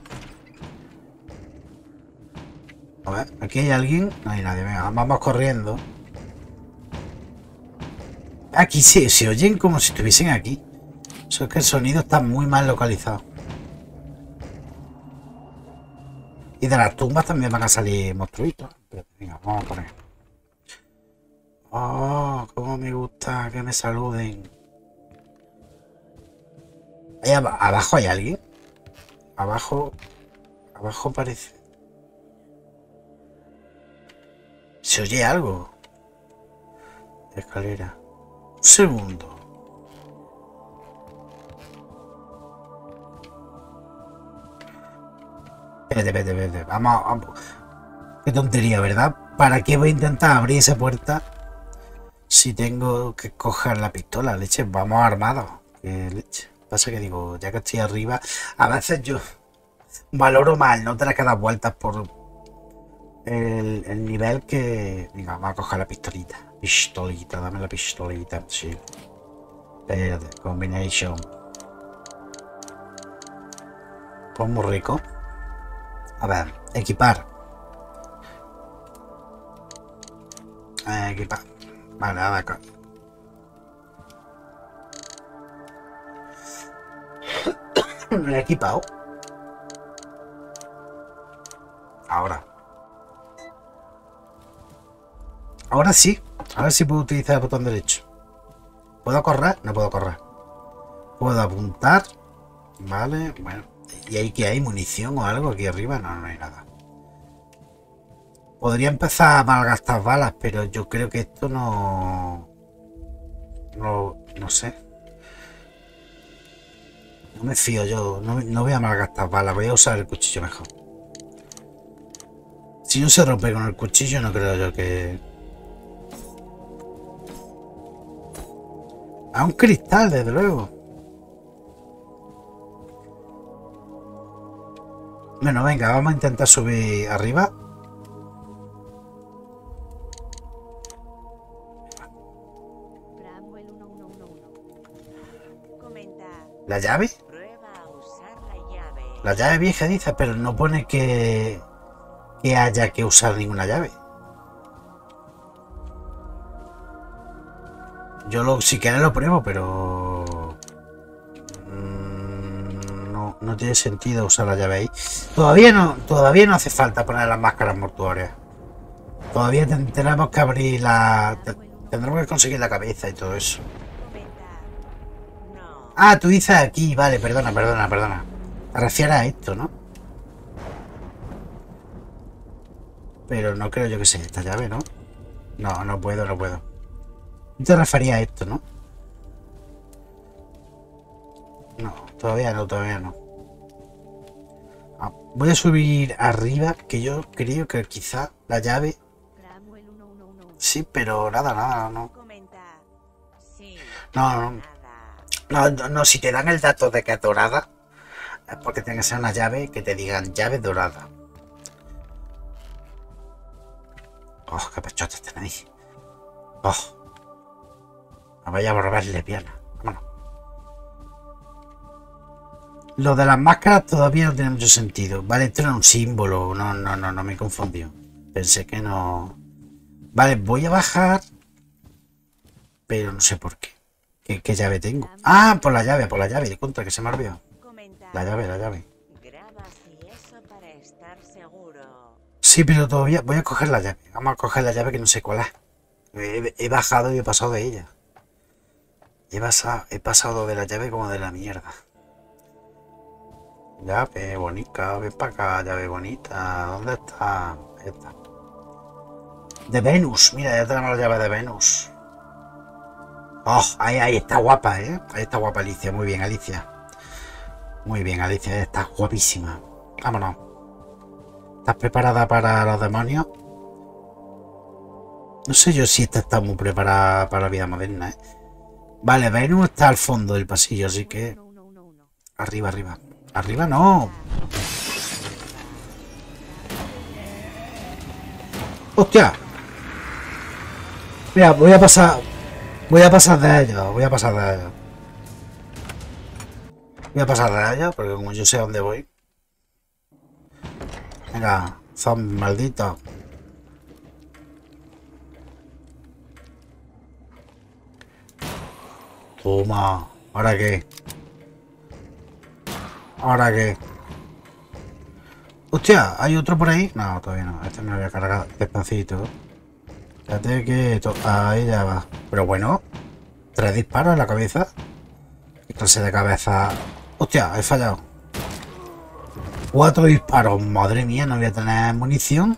A ver, aquí hay alguien. No hay nadie. Venga, vamos corriendo. Aquí sí, se oyen como si estuviesen aquí. Eso es que el sonido está muy mal localizado. Y de las tumbas también van a salir monstruitos. Venga, vamos a poner. Oh, cómo me gusta que me saluden. Ahí ab abajo hay alguien. Abajo. Abajo parece. Se oye algo. Escalera. Un segundo. Espérate, espérate, espérate. Vamos, vamos. Qué tontería, ¿verdad? ¿Para qué voy a intentar abrir esa puerta si tengo que coger la pistola? Leche, vamos armados. ¿Qué leche? Pasa que digo, ya que estoy arriba, a veces yo valoro mal no tener que dar vueltas por el, el nivel que... Venga, vamos a coger la pistolita. Pistolita, dame la pistolita. Sí. Espérate, combination. Pues muy rico. A ver, equipar. Eh, equipar. Vale, a ver acá. Me he equipado. Ahora. Ahora sí. Ahora sí puedo utilizar el botón derecho. ¿Puedo correr? No puedo correr. Puedo apuntar. Vale, bueno. ¿Y ahí que hay? ¿Munición o algo aquí arriba? No, no hay nada. Podría empezar a malgastar balas, pero yo creo que esto no... No, no sé. No me fío yo. No, no voy a malgastar balas. Voy a usar el cuchillo mejor. Si no se rompe con el cuchillo, no creo yo que... A un cristal, desde luego. Bueno, venga, vamos a intentar subir arriba. Bramwell uno uno uno uno. Comenta. ¿La llave? Prueba a usar la llave. La llave vieja dice, pero no pone que, que haya que usar ninguna llave. Yo lo, si quieres lo pruebo, pero... mmm, no, no tiene sentido usar la llave ahí. Todavía no, todavía no hace falta poner las máscaras mortuorias. Todavía ten, tenemos que abrir la... te, tendremos que conseguir la cabeza y todo eso. Comenta. No. Ah, tú dices aquí, vale, perdona, perdona, perdona. Te refieres a esto, ¿no? Pero no creo yo que sea esta llave, ¿no? No, no puedo, no puedo. Te refería a esto, ¿no? No, todavía no, todavía no. Ah, voy a subir arriba, que yo creo que quizá la llave... Bramwell uno uno uno uno. Sí, pero nada, nada, no. Comenta. Sí. No, no, Nada. no, no, no, si te dan el dato de que es dorada, es porque tiene que ser una llave que te digan llave dorada. Oh, qué pechotes tenéis. Oh. Me voy a volver lesbiana. Vámonos. Lo de las máscaras todavía no tiene mucho sentido. Vale, esto era un símbolo. No, no, no, no me confundió. Pensé que no. Vale, voy a bajar. Pero no sé por qué. ¿Qué, qué llave tengo? Ah, por la llave, por la llave. De contra que se me ha olvidado. Comenta. La llave, la llave. Graba si eso para estar seguro. Sí, pero todavía voy a coger la llave. Vamos a coger la llave que no sé cuál es. He, he bajado y he pasado de ella. He pasado, he pasado de la llave como de la mierda. Llave bonita, ven para acá, llave bonita. ¿Dónde está? Esta. De Venus, mira, ya tenemos la llave de Venus. Oh, ahí, ahí está guapa, ¿eh? Ahí está guapa Alicia, muy bien Alicia. Muy bien Alicia, está guapísima. Vámonos. ¿Estás preparada para los demonios? No sé yo si esta está muy preparada para la vida moderna, ¿eh? Vale, Venus está al fondo del pasillo, así que... Arriba, arriba. Arriba no. ¡Hostia! Mira, voy a pasar... Voy a pasar de ellos, voy a pasar de ellos. Voy a pasar de ellos, porque como yo sé a dónde voy. Venga, son malditos. Toma, ¿ahora qué? ¿Ahora qué? Hostia, ¿hay otro por ahí? No, todavía no, este me lo voy a cargar despacito. Fíjate que... ahí ya va. Pero bueno, tres disparos en la cabeza. ¿Qué clase de cabeza? Hostia, he fallado. Cuatro disparos, madre mía, no voy a tener munición.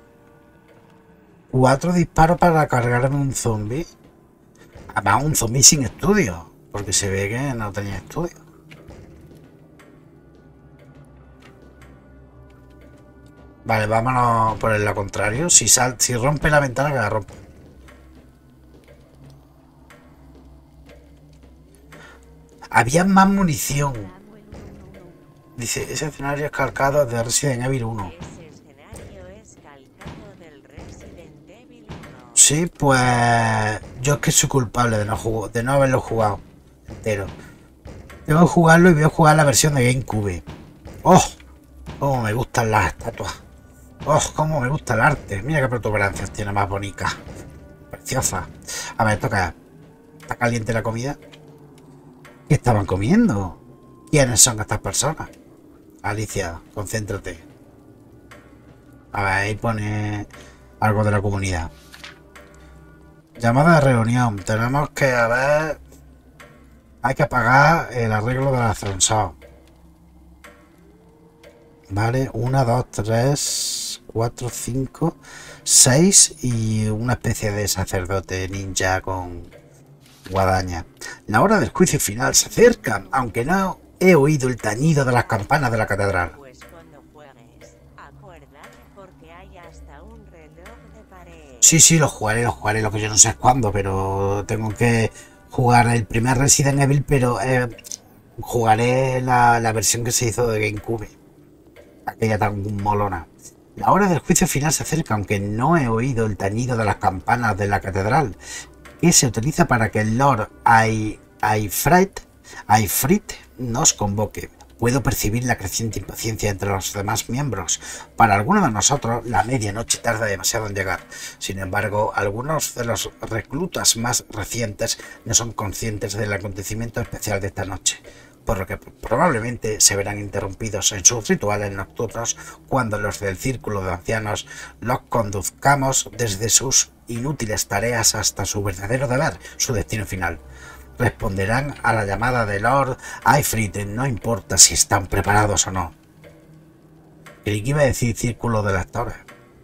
Cuatro disparos para cargarme un zombie. Además, un zombie sin estudio, porque se ve que no tenía estudio. Vale, vámonos por el lado contrario. Si, sal, si rompe la ventana, que la rompa. Había más munición. Dice, ese escenario es calcado de Resident Evil uno. Ese escenario es calcado del Resident Evil uno. Sí, pues yo es que soy culpable de no, jugar, de no haberlo jugado entero. Tengo que jugarlo y voy a jugar la versión de GameCube. ¡Oh! ¡Cómo me gustan las estatuas! ¡Oh! ¡Cómo me gusta el arte! Mira qué protuberancias tiene más bonita. Preciosa. A ver, toca. ¿Está caliente la comida? ¿Qué estaban comiendo? ¿Quiénes son estas personas? Alicia, concéntrate. A ver, ahí pone algo de la comunidad. Llamada de reunión. Tenemos que, a ver... Hay que pagar el arreglo del ascensor. Vale, una, dos, tres, cuatro, cinco, seis y una especie de sacerdote ninja con guadaña. La hora del juicio final se acerca, aunque no he oído el tañido de las campanas de la catedral. Pues cuando juegues, acuérdate porque hay hasta un reloj de pared. Sí, sí, lo jugaré, lo jugaré, lo que yo no sé es cuándo, pero tengo que jugar el primer Resident Evil, pero eh, jugaré la, la versión que se hizo de GameCube, aquella tan molona. La hora del juicio final se acerca, aunque no he oído el tañido de las campanas de la catedral, que se utiliza para que el Lord Aifrit, Aifrit nos convoque. Puedo percibir la creciente impaciencia entre los demás miembros. Para algunos de nosotros, la medianoche tarda demasiado en llegar. Sin embargo, algunos de los reclutas más recientes no son conscientes del acontecimiento especial de esta noche, por lo que probablemente se verán interrumpidos en sus rituales nocturnos cuando los del círculo de ancianos los conduzcamos desde sus inútiles tareas hasta su verdadero deber, su destino final. Responderán a la llamada de Lord Aifrit, no importa si están preparados o no. Creí que iba a decir círculo de lectores.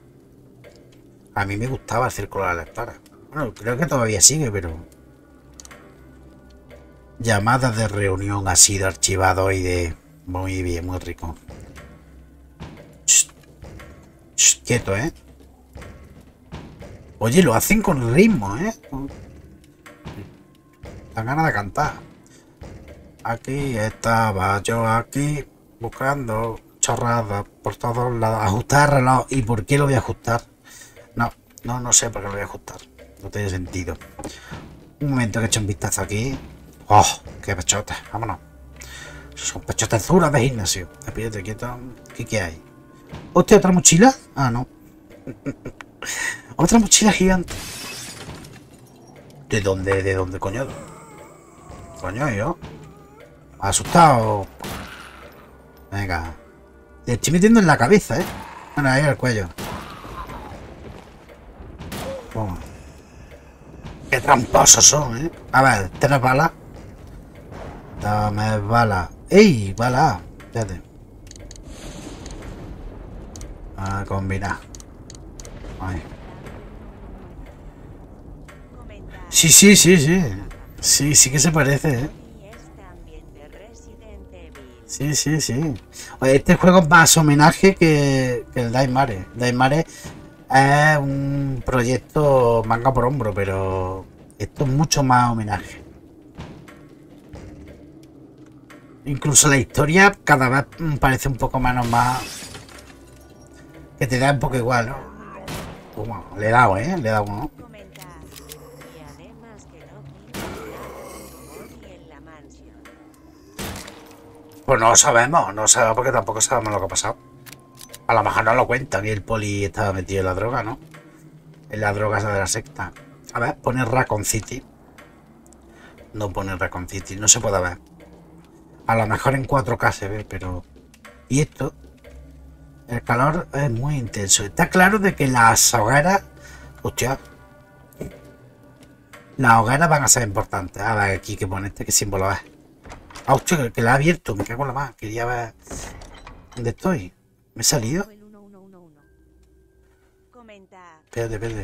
A mí me gustaba el círculo de lectores. Bueno, creo que todavía sigue, pero... Llamada de reunión ha sido archivado y de... Muy bien, muy rico. Shh. Shh, quieto, ¿eh? Oye, lo hacen con ritmo, ¿eh? Dan ganas de cantar. Aquí estaba yo aquí buscando chorradas por todos lados. Ajustar reloj. ¿Y por qué lo voy a ajustar? No, no, no sé por qué lo voy a ajustar. No tiene sentido. Un momento que he hecho un vistazo aquí. ¡Oh! ¡Qué pechotes! Vámonos. Son pechotes duras de gimnasio. Espérate, quieto. ¿Qué, qué hay? ¿Hostia, otra mochila? Ah, no. Otra mochila gigante. ¿De dónde? ¿De dónde, coño? Coño, yo. ¿Me ha asustado? Venga. Le estoy metiendo en la cabeza, ¿eh? Bueno, ahí el cuello. Oh. Qué tramposos son, ¿eh? A ver, tres balas. Dame balas. ¡Ey! Balas. Fíjate. A combinar. Ay. Sí, sí, sí, sí. Sí, sí que se parece, ¿eh? Sí, sí, sí. Oye, este juego es más homenaje que, que el Daimare. Daimare es un proyecto manga por hombro, pero esto es mucho más homenaje. Incluso la historia cada vez parece un poco menos más... Que te da un poco igual, ¿no? Toma, le he dado, ¿eh? Le he dado uno. Pues no lo sabemos, no lo sabemos porque tampoco sabemos lo que ha pasado. A lo mejor no lo cuentan y el poli estaba metido en la droga, ¿no? En las drogas de la secta. A ver, pone Raccoon City. No pone Raccoon City, no se puede ver. A lo mejor en cuatro K se ve, pero... Y esto... El calor es muy intenso. Está claro de que las hogueras... Hostia. Las hogueras van a ser importantes. A ver, aquí que pone este, ¿qué símbolo es? Ah, hostia, que, que la ha abierto. Me cago en la más. Quería ver... ¿Dónde estoy? ¿Me he salido? Espérate, espérate.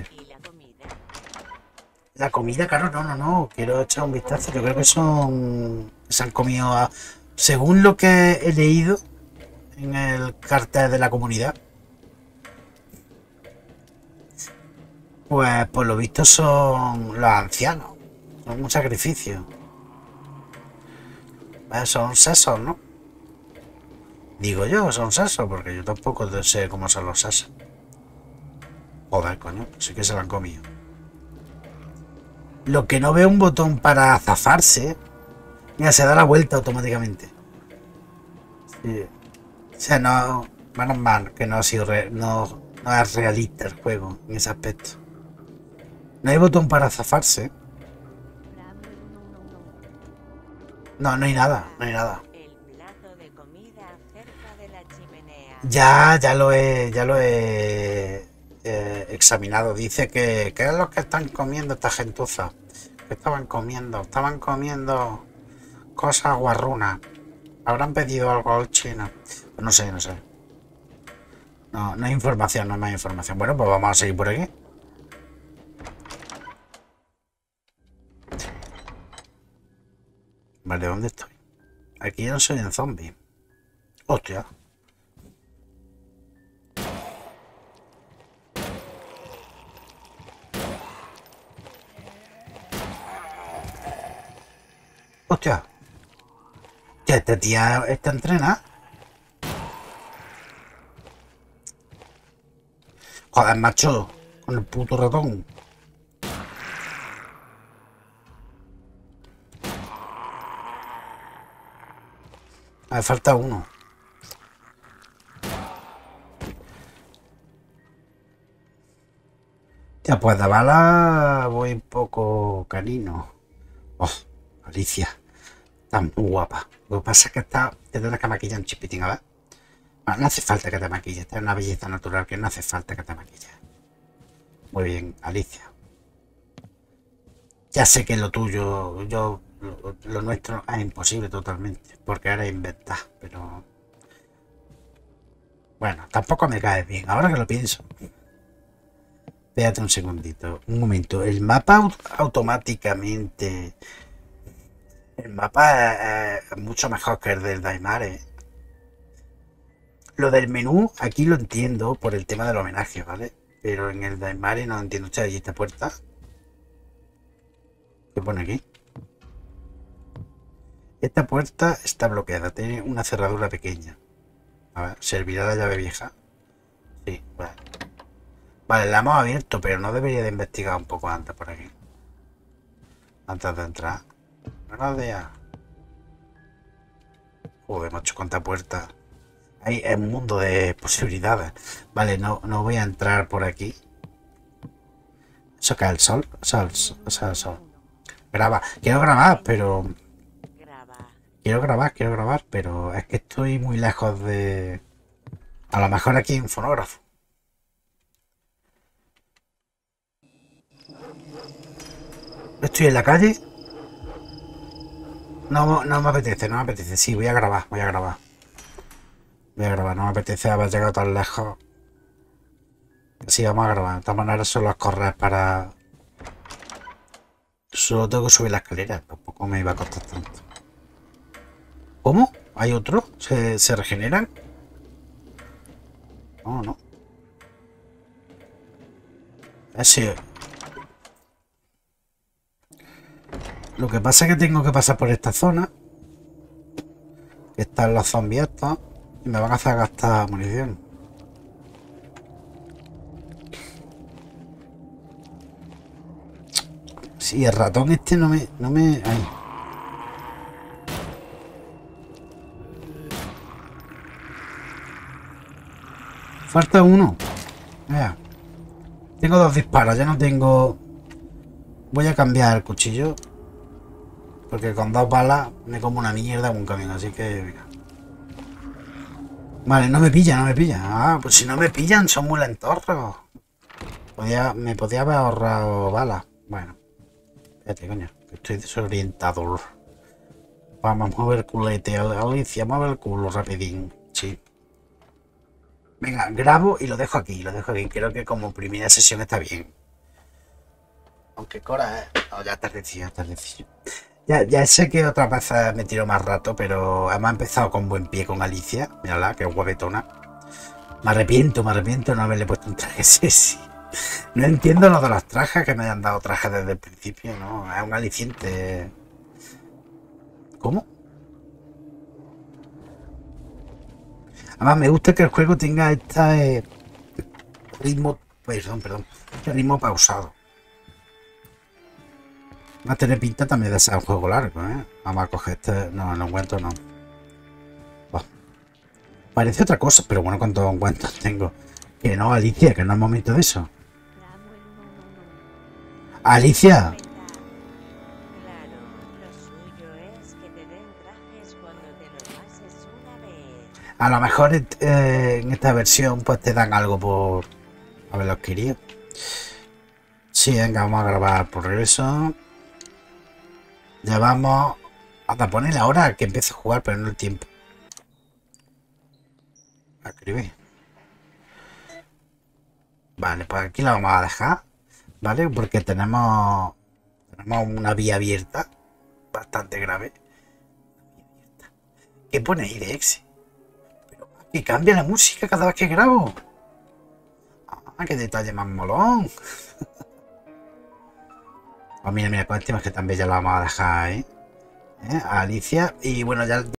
La comida, claro, no, no, no. Quiero echar un vistazo. Yo creo que son... Se han comido... A... Según lo que he leído en el cartel de la comunidad, pues por lo visto son los ancianos. Son un sacrificio. Eh, son sesos, ¿no? Digo yo, son sesos, porque yo tampoco sé cómo son los sesos. Joder, coño, sí que se lo han comido. Lo que no veo un botón para zafarse. Mira, se da la vuelta automáticamente. Sí. O sea, no... Menos mal que no ha sido re, no, no es realista el juego en ese aspecto. No hay botón para zafarse. No, no hay nada, no hay nada. Ya, ya lo he, ya lo he eh, examinado. Dice que, ¿qué es lo que están comiendo esta gentuza? ¿Qué estaban comiendo? Estaban comiendo cosas guarrunas. ¿Habrán pedido algo al chino? Pues no sé, no sé. No, no hay información, no hay más información. Bueno, pues vamos a seguir por aquí. Vale, ¿dónde estoy? Aquí yo no soy un zombie. Hostia. Hostia. Ya, esta tía está entrenada. Joder, macho. Con el puto ratón. Me falta uno. Ya, pues de bala voy un poco canino. Oh, Alicia. Estás muy guapa. Lo que pasa es que está, te tienes que maquillar un chipitín, a ver. Bueno, no hace falta que te maquilles. Esta es una belleza natural que no hace falta que te maquilles. Muy bien, Alicia. Ya sé que lo tuyo, yo, lo, lo nuestro es imposible totalmente. Porque ahora inventar, pero... Bueno, tampoco me caes bien. Ahora que lo pienso. Espérate un segundito. Un momento. El mapa aut automáticamente... El mapa es, es mucho mejor que el del Daimare. Lo del menú aquí lo entiendo por el tema del homenaje, ¿vale? Pero en el Daimare no entiendo. ¿Está allí esta puerta? ¿Qué pone aquí? Esta puerta está bloqueada. Tiene una cerradura pequeña. A ver, ¿servirá la llave vieja? Sí, vale. Vale, la hemos abierto, pero no debería de investigar un poco antes por aquí. Antes de entrar. Granadea. Joder, macho, cuánta puerta. Hay un mundo de posibilidades. Vale, no, no voy a entrar por aquí. ¿Eso cae el sol? Sol, o sea, el sol. Graba. Quiero grabar, pero... Quiero grabar, quiero grabar, pero es que estoy muy lejos de... A lo mejor aquí hay un fonógrafo. Estoy en la calle. No, no me apetece, no me apetece. Sí, voy a grabar, voy a grabar. Voy a grabar, no me apetece haber llegado tan lejos. Sí, vamos a grabar. De todas maneras son las correas para... Solo tengo que subir la escalera. Tampoco me iba a costar tanto. ¿Cómo? ¿Hay otro? ¿Se, se regeneran? No, no. Ese... Lo que pasa es que tengo que pasar por esta zona. Que están los zombies estos. Y me van a hacer gastar munición. Sí, el ratón este no me... No me... Ahí. Falta uno. Vea. Tengo dos disparos, ya no tengo... Voy a cambiar el cuchillo. Porque con dos balas me como una mierda en un camión, así que... Venga. Vale, no me pilla, no me pilla. Ah, pues si no me pillan son muy lentorros. Podía, me podía haber ahorrado balas. Bueno. Espérate, coño. Estoy desorientado. Vamos a mover el culete. Alicia, mueve el culo rapidín. Sí. Venga, grabo y lo dejo aquí. Lo dejo aquí. Creo que como primera sesión está bien. Aunque Cora, ¿eh? No, ya tardecillo, tardecillo. Ya, ya sé que otras veces me tiro más rato, pero hemos empezado con buen pie con Alicia. Mírala, que guapetona. Me arrepiento, me arrepiento de no haberle puesto un traje sexy. No entiendo lo de los trajes, que me hayan dado trajes desde el principio, ¿no? Es un aliciente. ¿Cómo? Además, me gusta que el juego tenga este ritmo... Perdón, perdón. Este ritmo pausado. Va a tener pinta también de ser un juego largo, ¿eh? Vamos a coger este... No, no encuentro, no. Oh. Parece otra cosa, pero bueno, ¿cuántos encuentros tengo? Que no, Alicia, que no es momento de eso. Alicia. Claro, lo suyo es que te den trajes cuando te lo pases una vez. A lo mejor eh, en esta versión pues te dan algo por haberlo adquirido. Sí, venga, vamos a grabar por regreso. Ya vamos. Anda, pone la hora que empiece a jugar, pero no el tiempo. Escribir. Vale, pues aquí la vamos a dejar. ¿Vale? Porque tenemos tenemos una vía abierta bastante grave. ¿Qué pone ahí de exe? Pero que cambia la música cada vez que grabo. Ah, qué detalle más molón. Oh, mira, mira, con este que también ya la vamos a dejar, ¿eh? ¿eh? A Alicia. Y bueno, ya